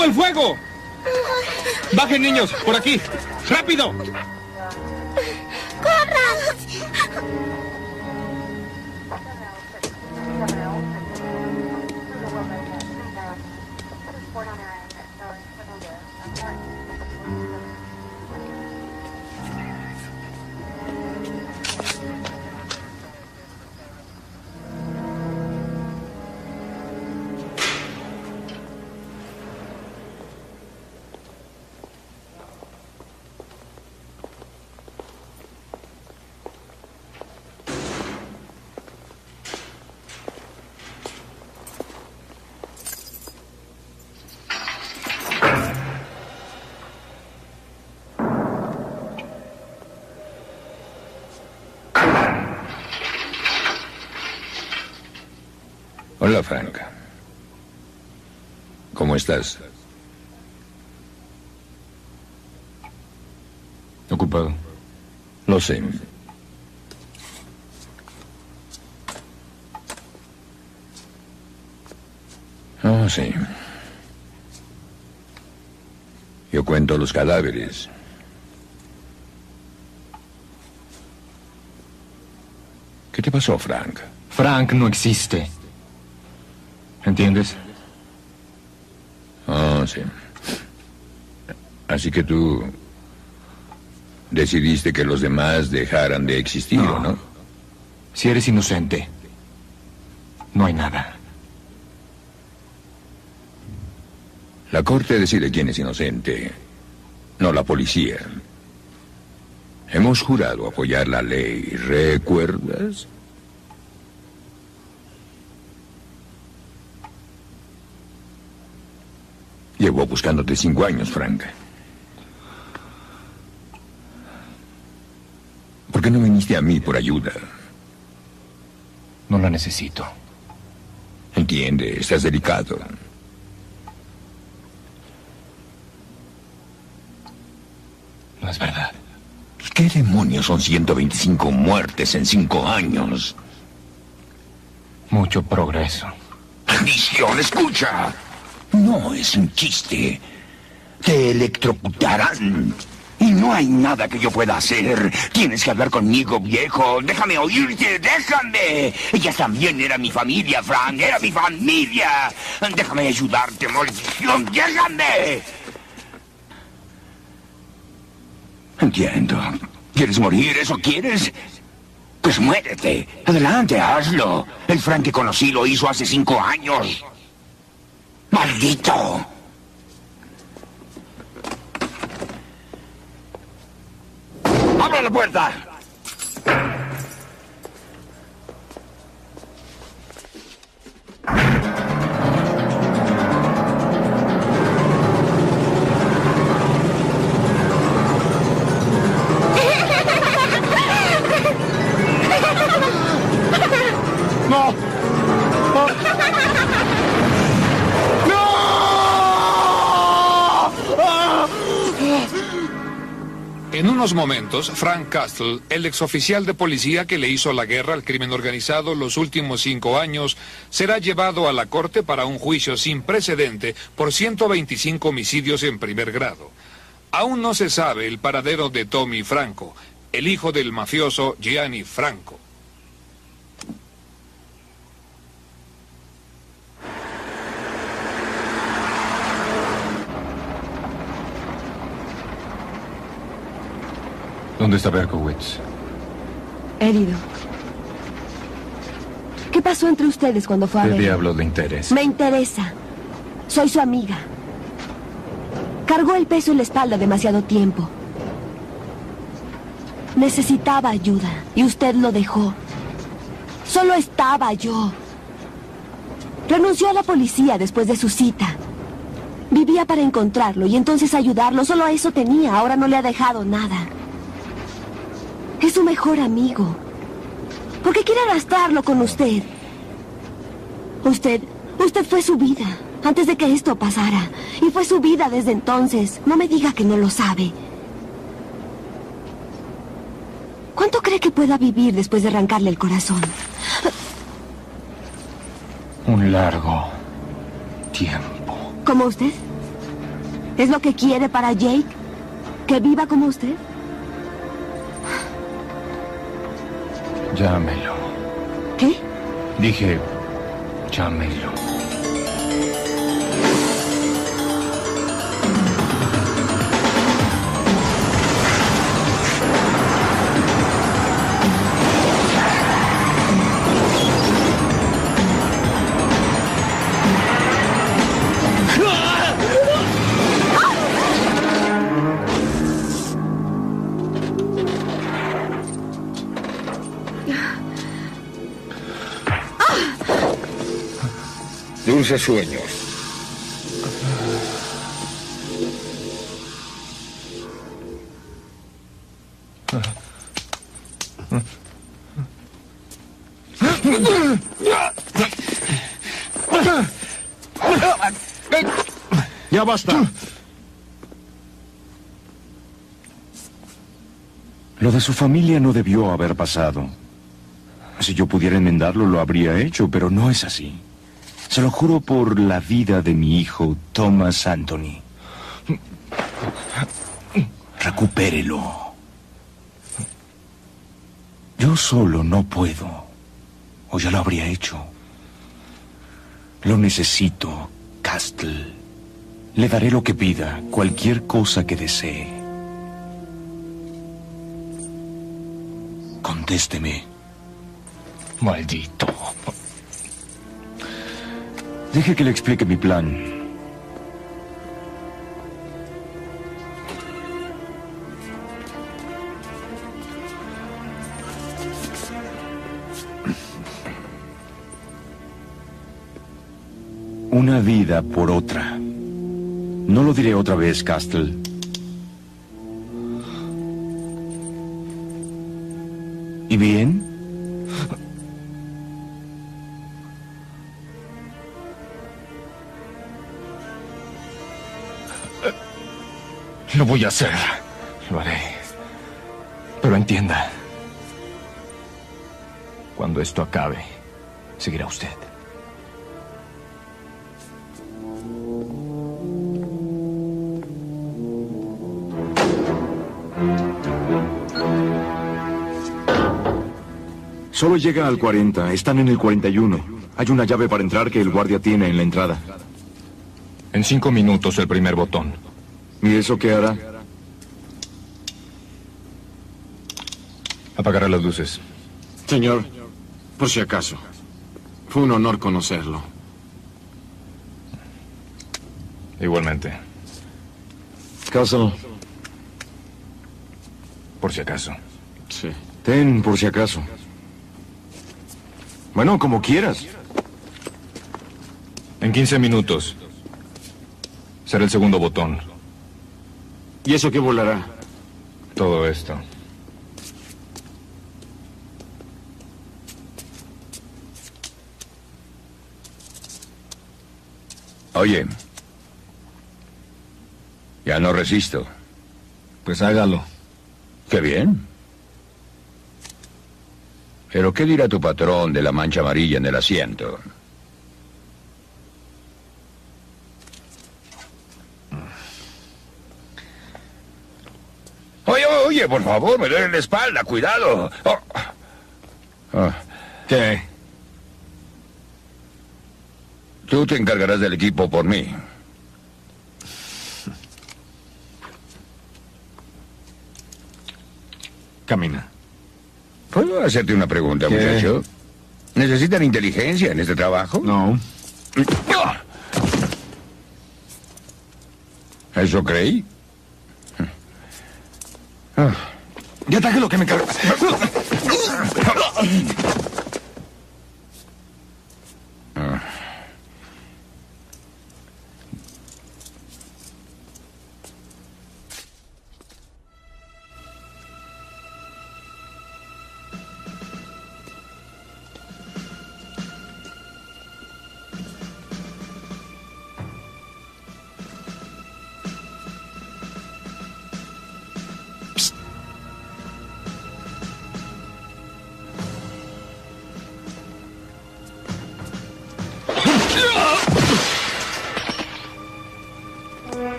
¡Alto el fuego! ¡Bajen, niños! ¡Por aquí! ¡Rápido! ¡Corran! Hola, Frank. ¿Cómo estás? Ocupado. Lo sé. Ah, sí. Yo cuento los cadáveres. ¿Qué te pasó, Frank? Frank no existe. ¿Entiendes? Ah, sí. Así que tú decidiste que los demás dejaran de existir, No. ¿no? Si eres inocente, no hay nada. La corte decide quién es inocente, no la policía. Hemos jurado apoyar la ley, ¿recuerdas? Llevo buscándote cinco años, Frank. ¿Por qué no viniste a mí por ayuda? No la necesito. Entiende, estás delicado. No es verdad. ¿Qué demonios son ciento veinticinco muertes en cinco años? Mucho progreso. ¡Maldición, escucha! No es un chiste. Te electrocutarán. Y no hay nada que yo pueda hacer. Tienes que hablar conmigo, viejo. Déjame oírte, déjame. Ella también era mi familia, Frank. Era mi familia. Déjame ayudarte, maldición. Déjame. Entiendo. ¿Quieres morir? ¿Eso quieres? Pues muérete. Adelante, hazlo. El Frank que conocí lo hizo hace cinco años. ¡Maldito! ¡Abre la puerta! ¡No! En unos momentos, Frank Castle, el exoficial de policía que le hizo la guerra al crimen organizado los últimos cinco años, será llevado a la corte para un juicio sin precedente por ciento veinticinco homicidios en primer grado. Aún no se sabe el paradero de Tommy Franco, el hijo del mafioso Gianni Franco. ¿Dónde está Berkowitz? Herido. ¿Qué pasó entre ustedes cuando fue a ¿Qué verlo? diablo le interesa? Me interesa. Soy su amiga. Cargó el peso en la espalda demasiado tiempo. Necesitaba ayuda y usted lo dejó. Solo estaba yo. Renunció a la policía después de su cita. Vivía para encontrarlo y entonces ayudarlo. Solo eso tenía. Ahora no le ha dejado nada. Es su mejor amigo. ¿Por qué quiere arrastrarlo con usted? Usted, usted fue su vida antes de que esto pasara. Y fue su vida desde entonces. No me diga que no lo sabe. ¿Cuánto cree que pueda vivir después de arrancarle el corazón? Un largo tiempo. ¿Como usted? ¿Es lo que quiere para Jake? ¿Que viva como usted? Llámelo. ¿Qué? Dije, llámelo. Dulces sueños. Ya basta. Lo de su familia no debió haber pasado. Si yo pudiera enmendarlo, lo habría hecho, pero no es así. Se lo juro por la vida de mi hijo, Thomas Anthony. Recupérelo. Yo solo no puedo. O ya lo habría hecho. Lo necesito, Castle. Le daré lo que pida, cualquier cosa que desee. Contésteme. Maldito. Deje que le explique mi plan. Una vida por otra. No lo diré otra vez, Castle. ¿Y bien? Lo voy a hacer. Lo haré. Pero entienda. Cuando esto acabe, seguirá usted. Solo llega al cuarenta. Están en el cuarenta y uno. Hay una llave para entrar que el guardia tiene en la entrada. En cinco minutos el primer botón. ¿Y eso qué hará? Apagará las luces. Señor, por si acaso. Fue un honor conocerlo. Igualmente. Castle. Por si acaso. Sí. Ten, por si acaso. Bueno, como quieras. En quince minutos. Será el segundo botón. ¿Y eso qué volará? Todo esto. Oye. Ya no resisto. Pues hágalo. Qué bien. Pero ¿qué dirá tu patrón de la mancha amarilla en el asiento? Oye, oye, por favor, me duele la espalda, cuidado. Oh. Oh. ¿Qué? Tú te encargarás del equipo por mí. Camina. ¿Puedo hacerte una pregunta, ¿Qué? muchacho? ¿Necesitan inteligencia en este trabajo? No. ¿Eso creí? Ya traje lo que me carga.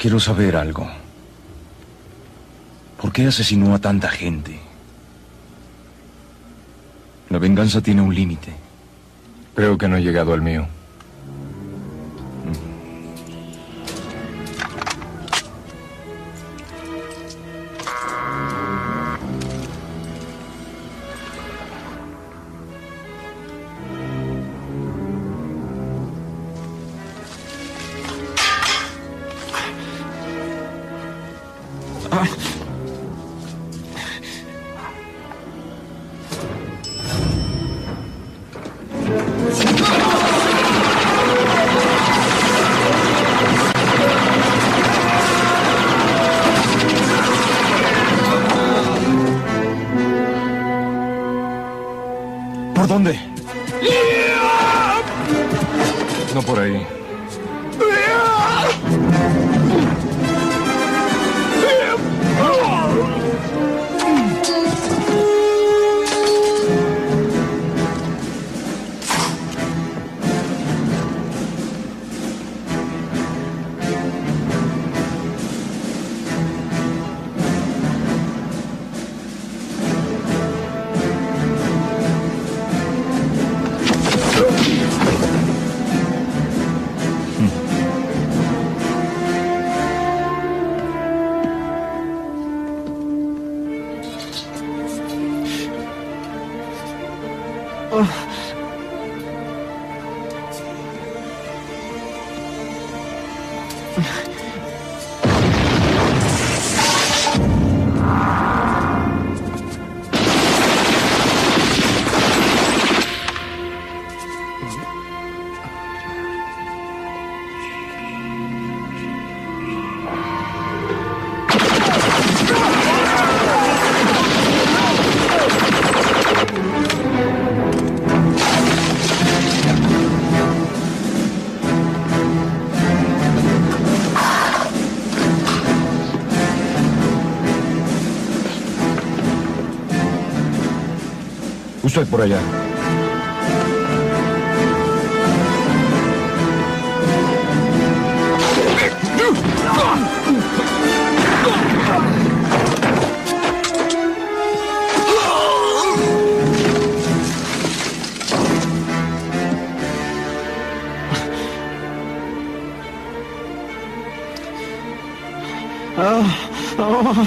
Quiero saber algo. ¿Por qué asesinó a tanta gente? La venganza tiene un límite. Creo que no he llegado al mío. ¿Por dónde? No por ahí. Usted por allá. Oh, oh.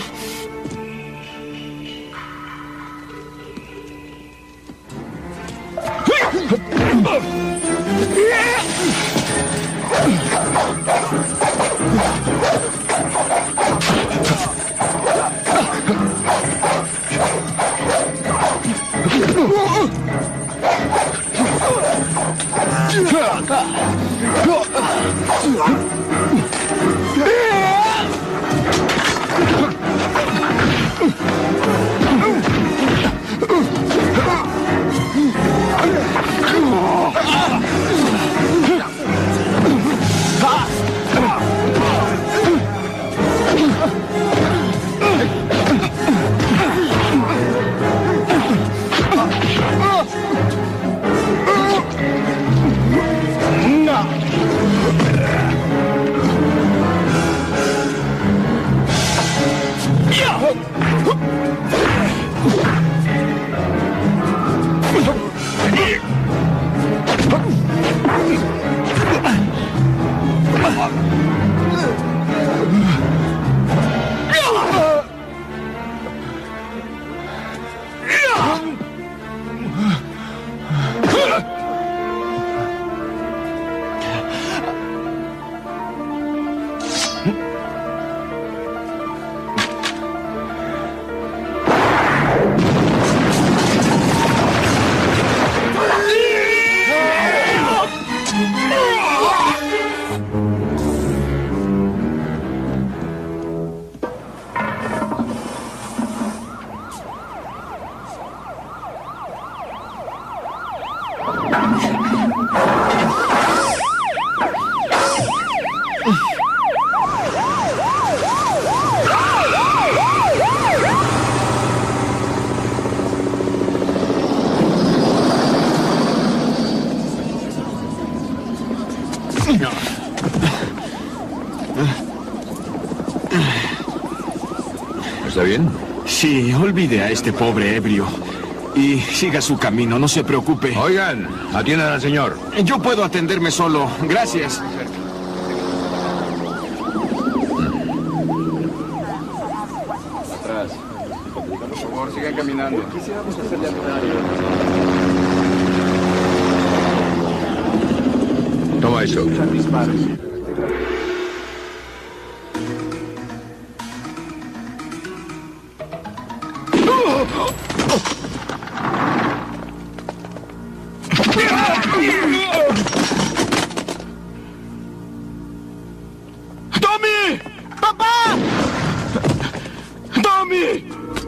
¿Está bien? Sí, olvide a este pobre ebrio. Y siga su camino, no se preocupe. Oigan, atiendan al señor. Yo puedo atenderme solo. Gracias. Atrás. Por favor, sigan caminando. Quisiéramos hacerle Toma eso. ¡Tommy! ¡Papá! ¡Tommy!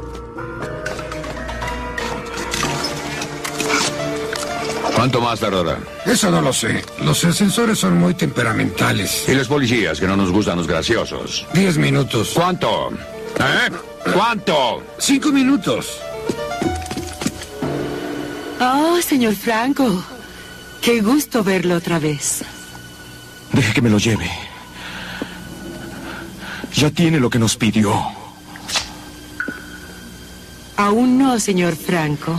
¿Cuánto más tardará? Eso no lo sé. Los ascensores son muy temperamentales. ¿Y los policías, que no nos gustan los graciosos? Diez minutos. ¿Cuánto? ¿Eh? ¿Cuánto? Cinco minutos. Oh, señor Franco. Qué gusto verlo otra vez. Deje que me lo lleve. Ya tiene lo que nos pidió. Aún no, señor Franco.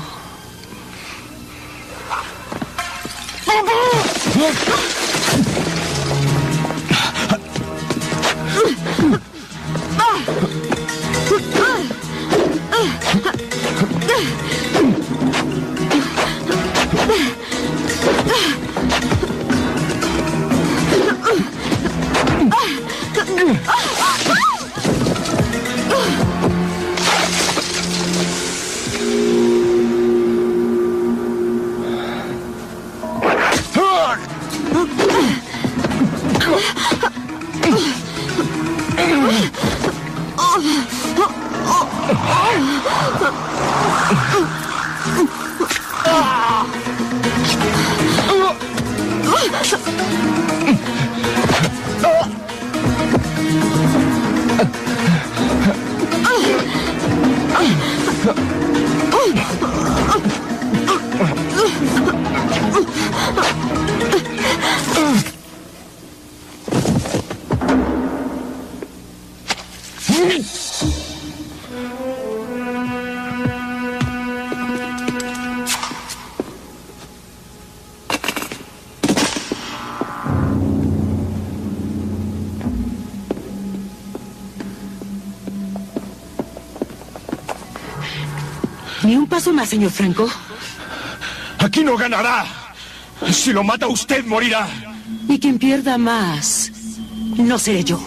Ni un paso más, señor Franco. Aquí no ganará. Si lo mata usted, morirá. Y quien pierda más, no seré yo.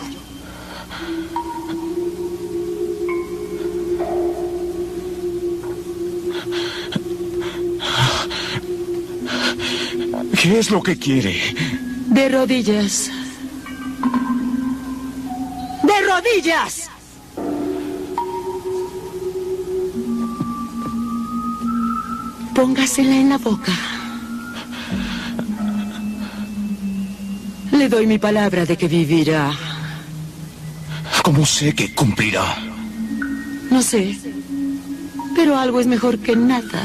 ¿Qué es lo que quiere? De rodillas. ¡De rodillas! Póngasela en la boca. Le doy mi palabra de que vivirá. ¿Cómo sé que cumplirá? No sé, pero algo es mejor que nada.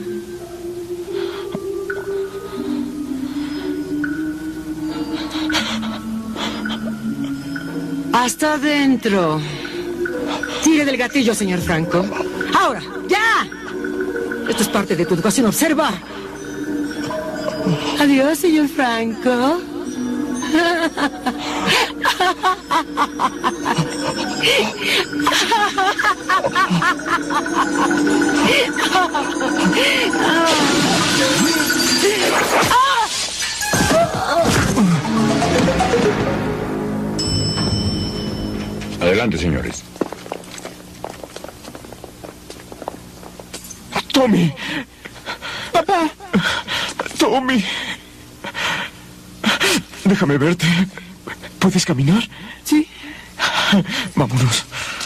Hasta adentro. Tire del gatillo, señor Franco. ¡Ahora! ¡Ya! Esto es parte de tu educación. ¡Observa! Adiós, señor Franco. Adelante, señores. Tommy. Papá. Tommy. Déjame verte. ¿Puedes caminar? Sí. Vámonos.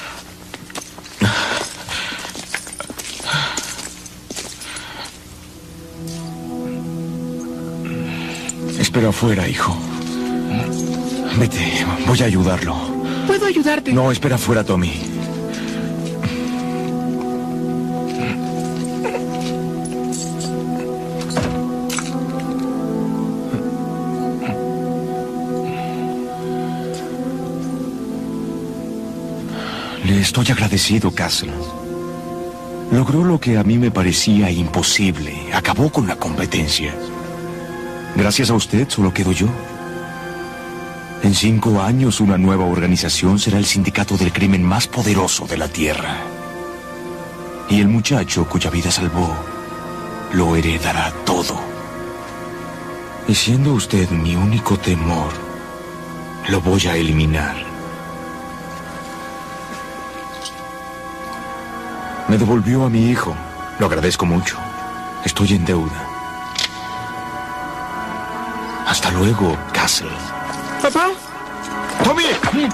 Espera afuera, hijo. Vete, voy a ayudarlo. ¿Puedo ayudarte? No, espera afuera, Tommy. Le estoy agradecido, Castle. Logró lo que a mí me parecía imposible. Acabó con la competencia. Gracias a usted solo quedo yo. En cinco años, una nueva organización será el sindicato del crimen más poderoso de la Tierra. Y el muchacho cuya vida salvó lo heredará todo. Y siendo usted mi único temor, lo voy a eliminar. Me devolvió a mi hijo. Lo agradezco mucho. Estoy en deuda. Hasta luego, Castle. ¿Papá? ¡Tommy!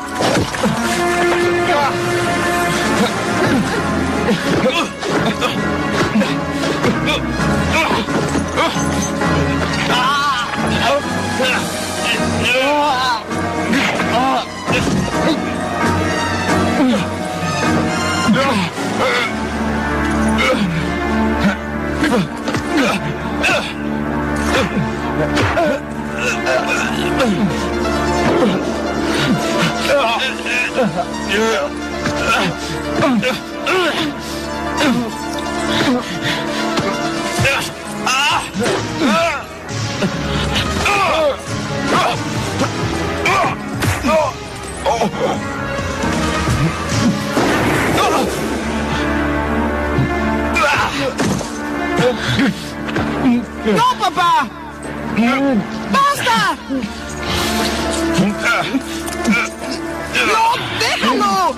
¡No, papá! ¡Basta! ¡No, déjalo!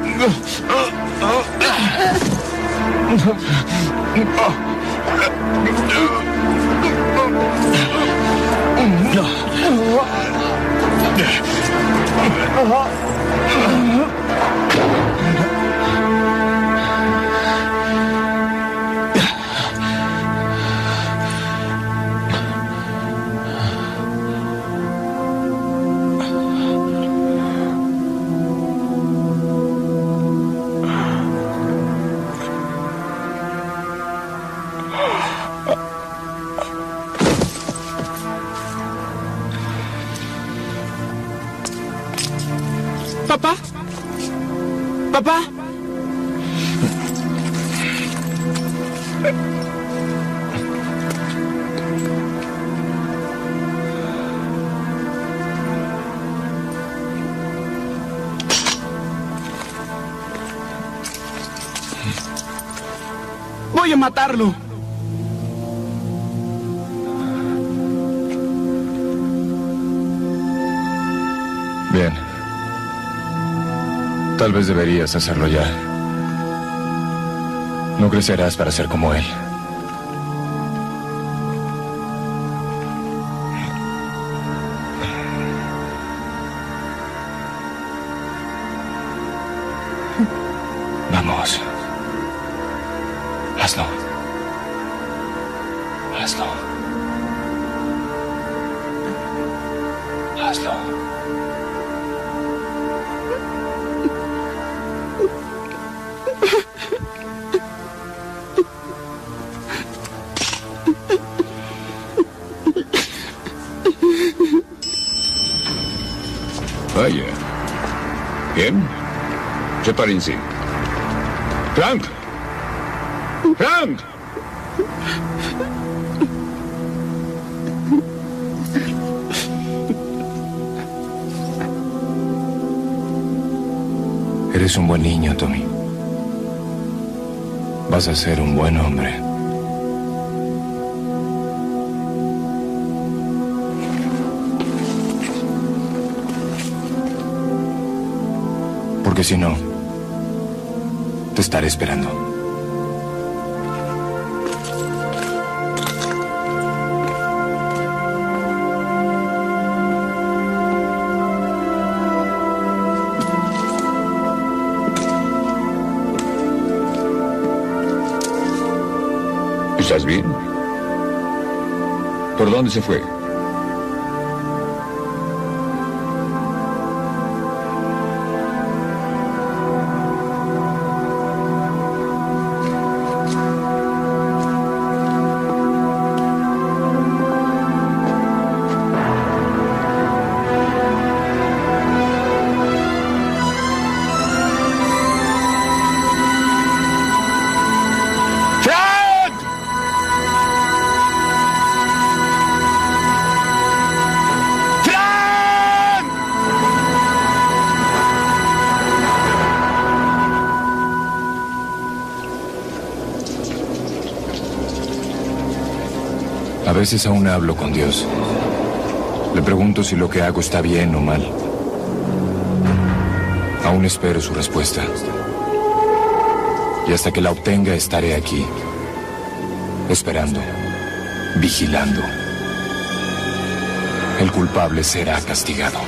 ¿Papá? ¿Papá? Voy a matarlo. Bien. Tal vez deberías hacerlo ya. No crecerás para ser como él. Vamos. Hazlo. Hazlo. Hazlo. Vaya. Bien. Prepárense. Frank. Frank. Eres un buen niño, Tommy. Vas a ser un buen hombre. Porque si no, te estaré esperando. ¿Estás bien? ¿Por dónde se fue? veces aún hablo con Dios. Le pregunto si lo que hago está bien o mal. Aún espero su respuesta. Y hasta que la obtenga estaré aquí, esperando, vigilando. El culpable será castigado.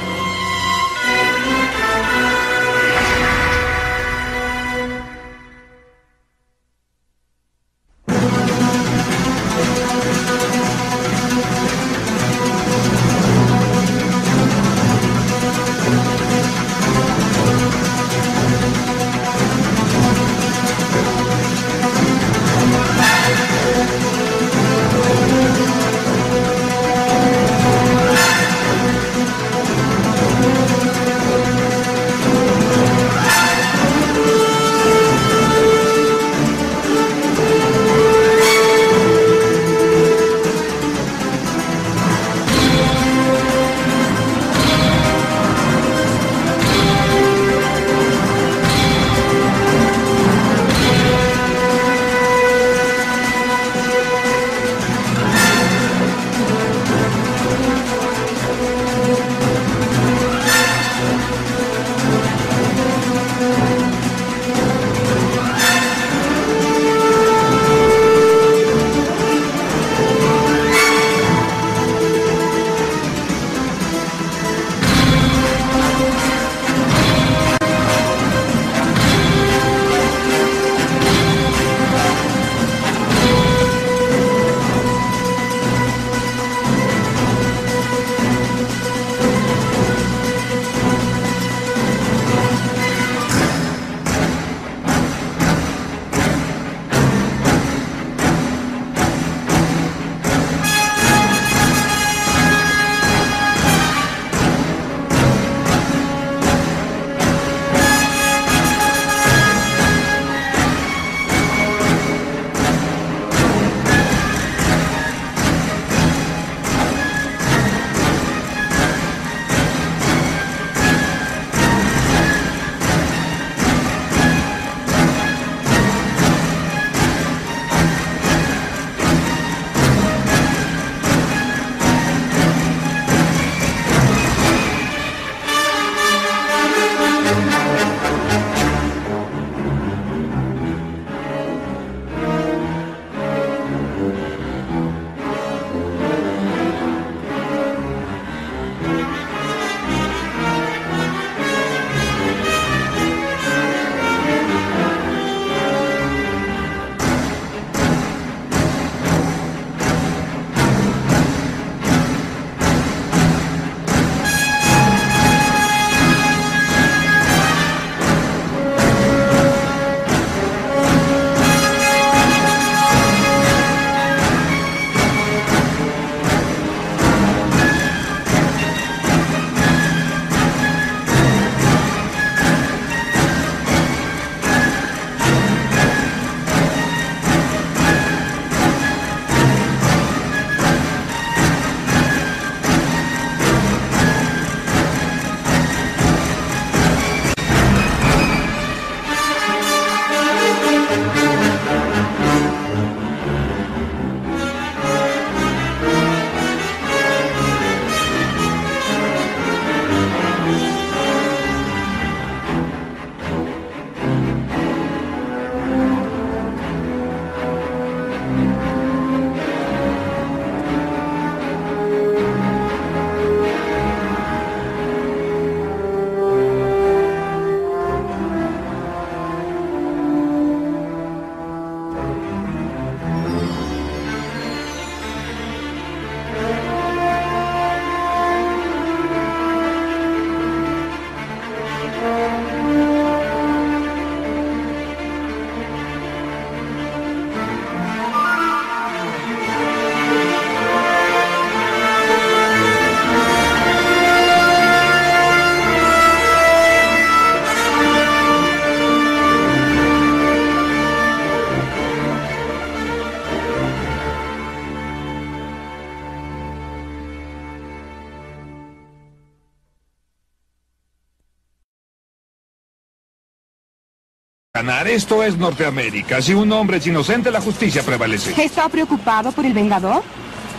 Ganar, esto es Norteamérica. Si un hombre es inocente, la justicia prevalece. ¿Está preocupado por el Vengador?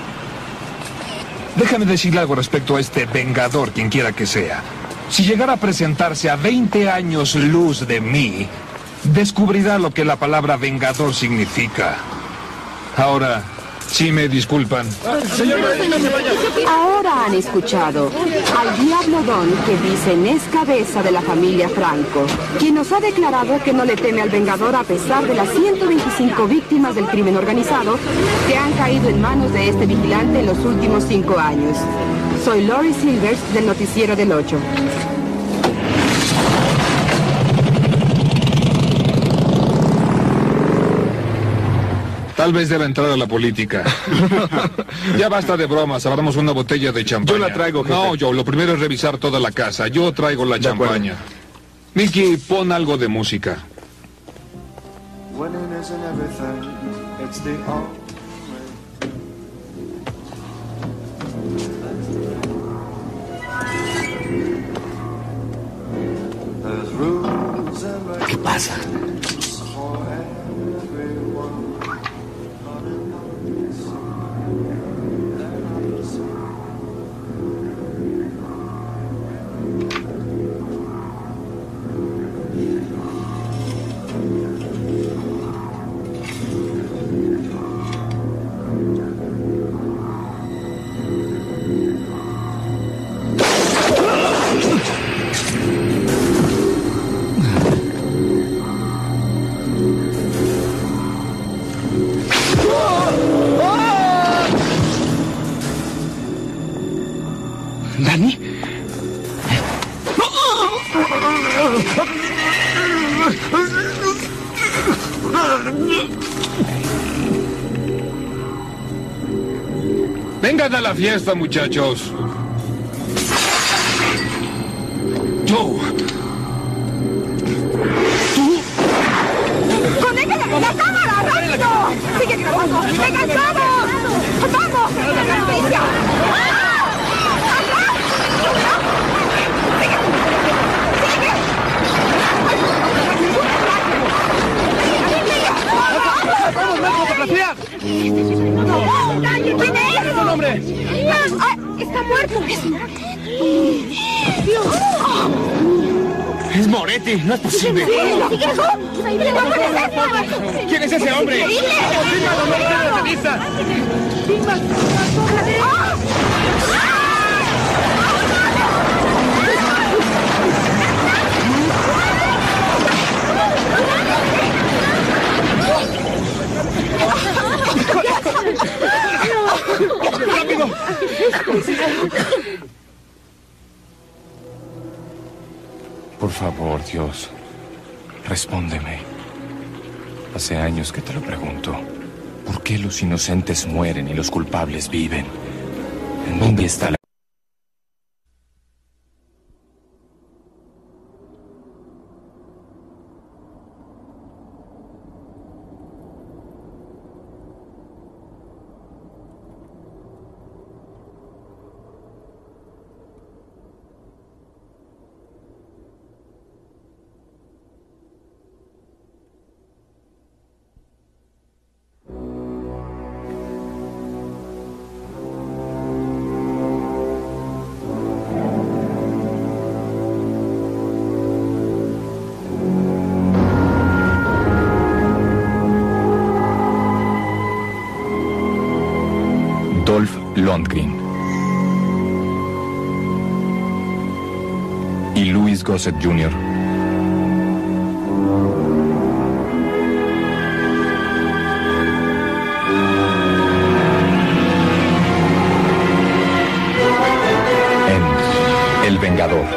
Déjame decirle algo respecto a este vengador, quien quiera que sea. Si llegara a presentarse a veinte años luz de mí, descubrirá lo que la palabra vengador significa. Ahora, si me disculpan. Ahora han escuchado al Diablo Don, que dicen es cabeza de la familia Franco, quien nos ha declarado que no le teme al Vengador a pesar de las ciento veinticinco víctimas del crimen organizado que han caído en manos de este vigilante en los últimos cinco años. Soy Lori Silvers, del Noticiero del ocho. Tal vez deba entrar a la política. Ya basta de bromas, abramos una botella de champaña. Yo la traigo, jefe. No, yo, lo primero es revisar toda la casa. Yo traigo la champaña. Mickey, pon algo de música. ¿Qué pasa? ¿Dani? Vengan a la fiesta, muchachos. Joe. ¿Tú? ¡Conéctale la cámara, rápido! ¡Sigue grabando! ¡Vengan todos! ¡Vamos! ¡La noticia! ¡Vamos, vamos, fotografía! ¡¿Quién es? ¡Es un hombre! ¡Está muerto! ¡Es Moretti! ¡No es posible! ¿Quién es ese hombre? ¡Dígalo, no tiene la lista! ¡Rápido! Por favor, Dios, respóndeme. Hace años que te lo pregunto. ¿Por qué los inocentes mueren y los culpables viven? ¿En dónde está la... Dolph Lundgren y Louis Gossett junior en El Vengador,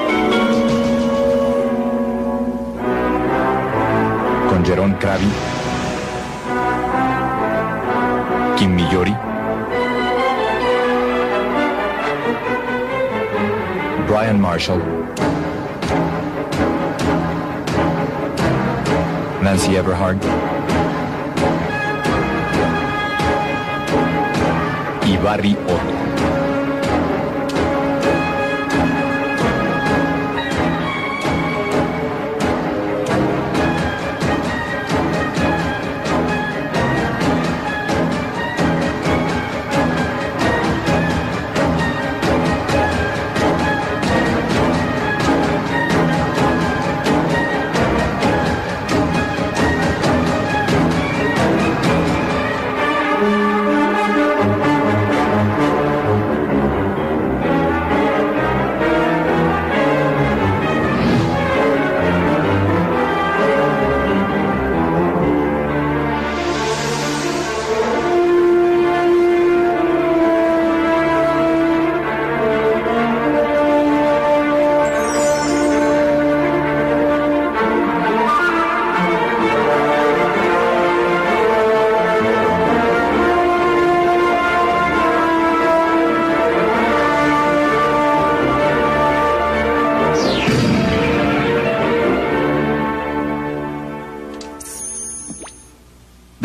con Jerome Kravi, Kim Miyori, Brian Marshall, Nancy Everhart y Barry Otto.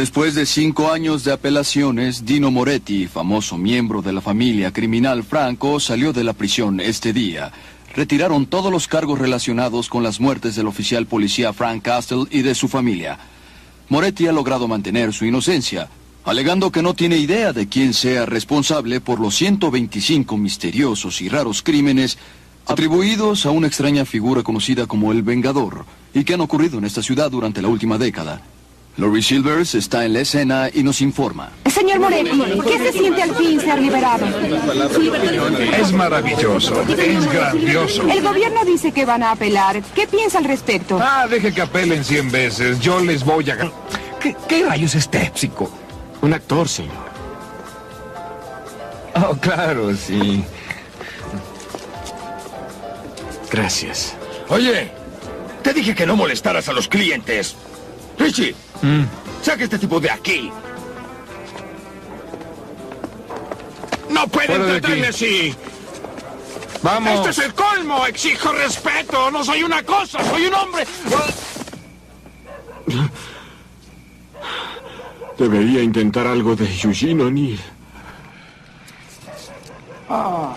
Después de cinco años de apelaciones, Dino Moretti, famoso miembro de la familia criminal Franco, salió de la prisión este día. Retiraron todos los cargos relacionados con las muertes del oficial policía Frank Castle y de su familia. Moretti ha logrado mantener su inocencia, alegando que no tiene idea de quién sea responsable por los ciento veinticinco misteriosos y raros crímenes atribuidos a una extraña figura conocida como el Vengador y que han ocurrido en esta ciudad durante la última década. Laurie Silvers está en la escena y nos informa. Señor Moretti, ¿qué se siente al fin ser liberado? Es maravilloso, es grandioso. El gobierno dice que van a apelar. ¿Qué piensa al respecto? Ah, deje que apelen cien veces. Yo les voy a... ¿Qué, qué rayos es Tépsico? Un actor, señor. Oh, claro, sí. Gracias. Oye, te dije que no molestaras a los clientes. Richie, mm. saca este tipo de aquí. ¡No pueden tratarme así! ¡Vamos! ¡Este es el colmo! ¡Exijo respeto! ¡No soy una cosa! ¡Soy un hombre! Debería intentar algo de Eugene O'Neill. Ah.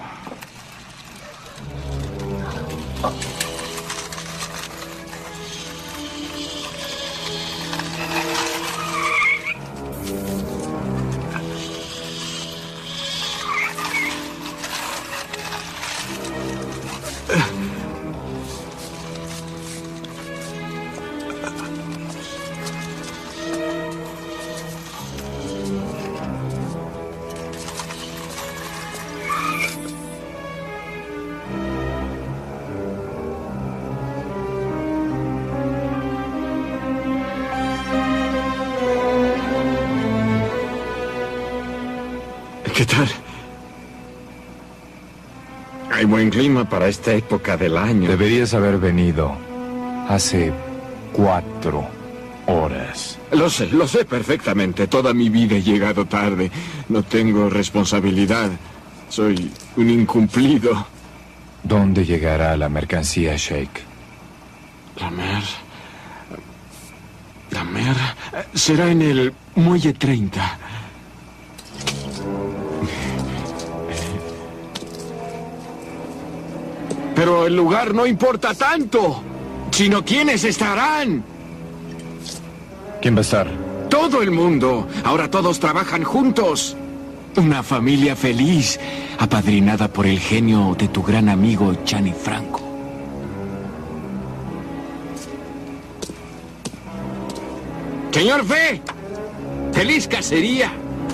¿Qué tal? Hay buen clima para esta época del año. Deberías haber venido hace cuatro horas. Lo sé, lo sé perfectamente. Toda mi vida he llegado tarde. No tengo responsabilidad. Soy un incumplido. ¿Dónde llegará la mercancía, Shake? La mer... La mer... Será en el muelle treinta. Pero el lugar no importa tanto, sino quiénes estarán. ¿Quién va a estar? Todo el mundo. Ahora todos trabajan juntos. Una familia feliz, apadrinada por el genio de tu gran amigo Gianni Franco. Señor V, feliz cacería.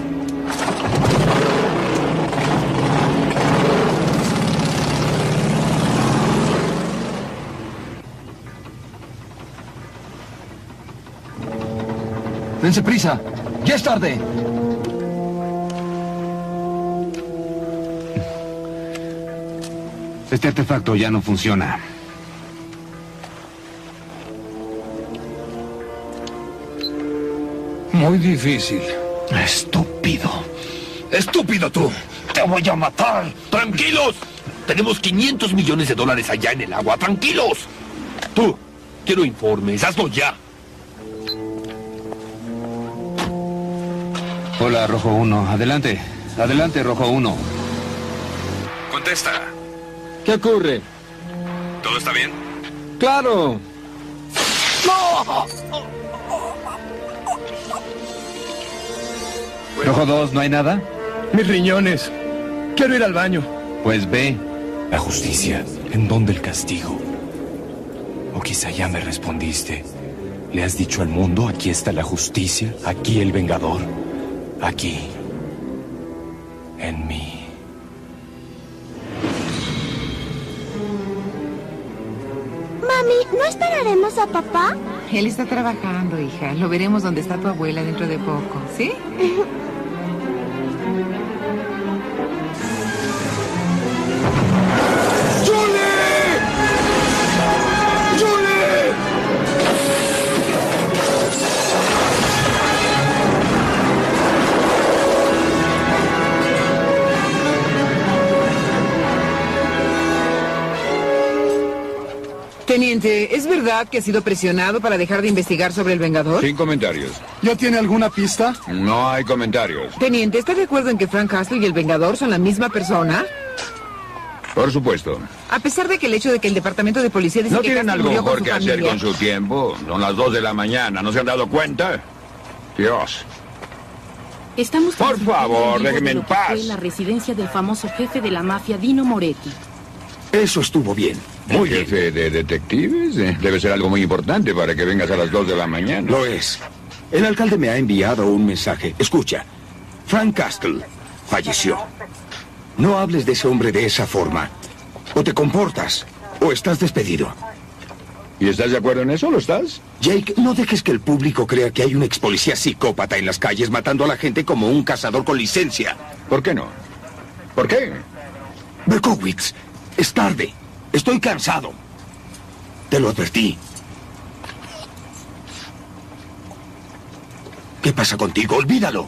Dense prisa. Ya es tarde. Este artefacto ya no funciona. Muy difícil. Estúpido. Estúpido tú. Te voy a matar. Tranquilos. Tenemos quinientos millones de dólares allá en el agua. Tranquilos. Tú, quiero informes. Hazlo ya. Hola, Rojo uno. Adelante. Adelante, Rojo uno. Contesta. ¿Qué ocurre? ¿Todo está bien? ¡Claro! ¡No! Rojo dos, ¿no hay nada? Mis riñones. Quiero ir al baño. Pues ve. La justicia. ¿En dónde el castigo? O quizá ya me respondiste. ¿Le has dicho al mundo, aquí está la justicia, aquí el vengador? Aquí. En mí. Mami, ¿no esperaremos a papá? Él está trabajando, hija. Lo veremos donde está tu abuela dentro de poco, ¿sí? Teniente, ¿es verdad que ha sido presionado para dejar de investigar sobre el Vengador? Sin comentarios. ¿Ya tiene alguna pista? No hay comentarios. Teniente, ¿está de acuerdo en que Frank Castle y el Vengador son la misma persona? Por supuesto. A pesar de que el hecho de que el departamento de policía dice ¿No que tienen Castle algo murió con mejor su que hacer familia? con su tiempo? Son las dos de la mañana. ¿No se han dado cuenta? Dios. Estamos Por favor, transmitiendo en vivo déjeme de en lo que paz. fue la residencia del famoso jefe de la mafia, Dino Moretti. Eso estuvo bien. Muy ¿El jefe de detectives? Eh, Debe ser algo muy importante para que vengas a las dos de la mañana. Lo es. El alcalde me ha enviado un mensaje. Escucha. Frank Castle falleció. No hables de ese hombre de esa forma. O te comportas, o estás despedido. ¿Y estás de acuerdo en eso? ¿Lo estás? Jake, no dejes que el público crea que hay un ex policía psicópata en las calles matando a la gente como un cazador con licencia. ¿Por qué no? ¿Por qué? Berkowitz, es tarde. Estoy cansado. Te lo advertí. ¿Qué pasa contigo? Olvídalo.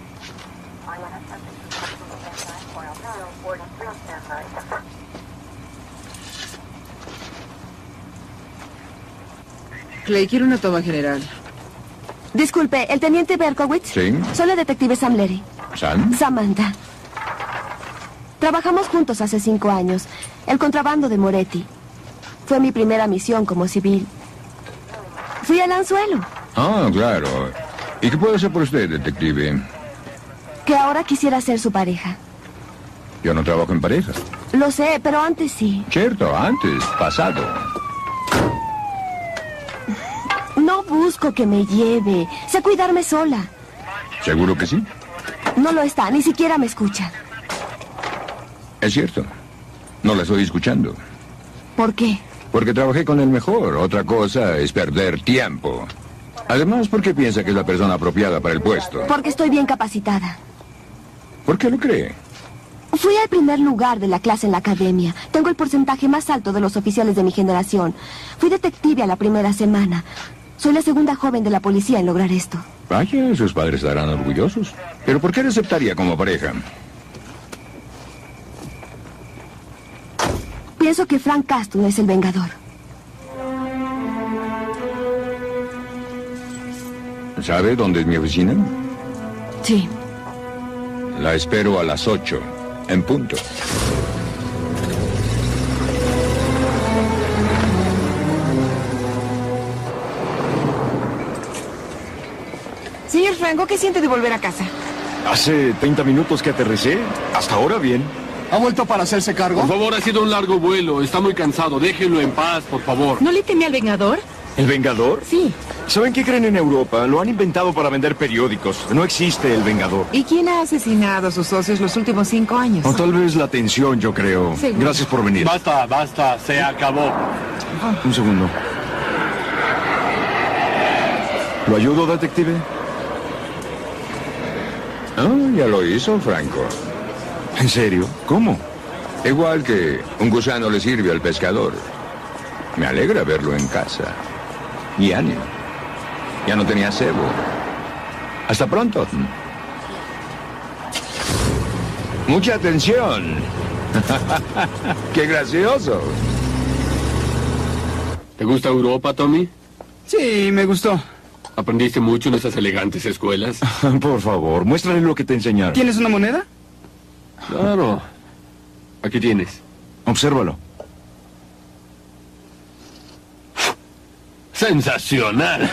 Clay, quiero una toma general. Disculpe, ¿el teniente Berkowitz? Sí. Soy la detective Sam Leary. ¿Sam? Samantha. Trabajamos juntos hace cinco años. El contrabando de Moretti. Fue mi primera misión como civil. Fui al anzuelo. Ah, claro. ¿Y qué puedo hacer por usted, detective? Que ahora quisiera ser su pareja. Yo no trabajo en pareja. Lo sé, pero antes sí. Cierto, antes, pasado. No busco que me lleve. Sé cuidarme sola. ¿Seguro que sí? No lo está, ni siquiera me escucha. Es cierto. No la estoy escuchando. ¿Por qué? Porque trabajé con el mejor. Otra cosa es perder tiempo. Además, ¿por qué piensa que es la persona apropiada para el puesto? Porque estoy bien capacitada. ¿Por qué lo cree? Fui al primer lugar de la clase en la academia. Tengo el porcentaje más alto de los oficiales de mi generación. Fui detective a la primera semana. Soy la segunda joven de la policía en lograr esto. Vaya, sus padres estarán orgullosos. ¿Pero por qué le aceptaría como pareja? Pienso que Frank Castle es el Vengador. ¿Sabe dónde es mi oficina? Sí. La espero a las ocho, en punto. Señor Franco, ¿qué siente de volver a casa? Hace treinta minutos que aterricé. Hasta ahora bien. ¿Ha vuelto para hacerse cargo? Por favor, ha sido un largo vuelo. Está muy cansado. Déjenlo en paz, por favor. ¿No le teme al Vengador? ¿El Vengador? Sí. ¿Saben qué creen en Europa? Lo han inventado para vender periódicos. No existe el Vengador. ¿Y quién ha asesinado a sus socios los últimos cinco años? O tal vez la tensión, yo creo. Seguro. Gracias por venir. Basta, basta. Se acabó. Un segundo. ¿Lo ayudo, detective? Ah, ya lo hizo, Franco. ¿En serio? ¿Cómo? Igual que un gusano le sirve al pescador. Me alegra verlo en casa. Y ánimo. Ya no tenía cebo. Hasta pronto. Mucha atención. ¡Qué gracioso! ¿Te gusta Europa, Tommy? Sí, me gustó. ¿Aprendiste mucho en esas elegantes escuelas? Por favor, muéstrale lo que te enseñaron. ¿Tienes una moneda? Claro. Aquí tienes. Obsérvalo. ¡Sensacional!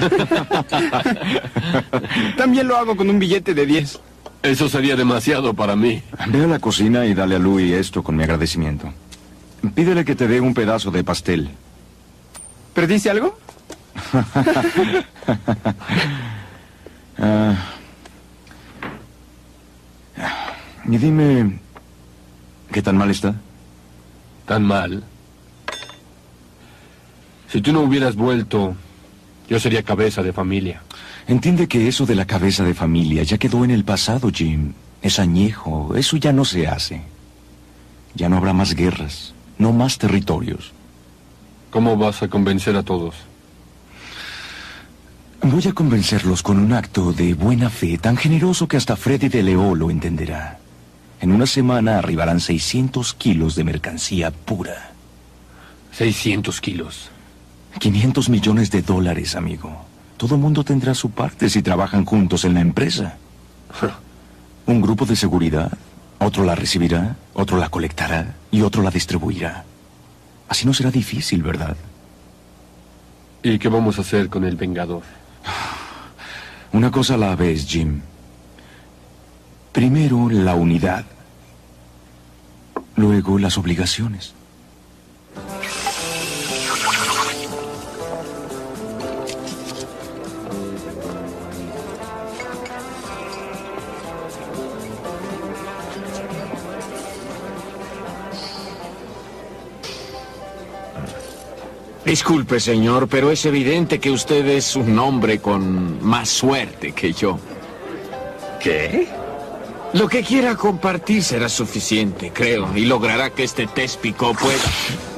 También lo hago con un billete de diez. Eso sería demasiado para mí. Ve a la cocina y dale a Louis esto con mi agradecimiento. Pídele que te dé un pedazo de pastel. ¿Perdiste algo? Ah. Y dime, ¿qué tan mal está? ¿Tan mal? Si tú no hubieras vuelto, yo sería cabeza de familia. Entiende que eso de la cabeza de familia ya quedó en el pasado, Jim. Es añejo, eso ya no se hace. Ya no habrá más guerras, no más territorios. ¿Cómo vas a convencer a todos? Voy a convencerlos con un acto de buena fe tan generoso que hasta Freddy de Leo lo entenderá. En una semana arribarán seiscientos kilos de mercancía pura. seiscientos kilos. quinientos millones de dólares, amigo. Todo mundo tendrá su parte si trabajan juntos en la empresa. Un grupo de seguridad, otro la recibirá, otro la colectará y otro la distribuirá. Así no será difícil, ¿verdad? ¿Y qué vamos a hacer con el Vengador? Una cosa a la vez, Jim. Primero la unidad. Luego las obligaciones. Disculpe, señor, pero es evidente que usted es un hombre con más suerte que yo. ¿Qué? Lo que quiera compartir será suficiente, creo, y logrará que este téspico pueda...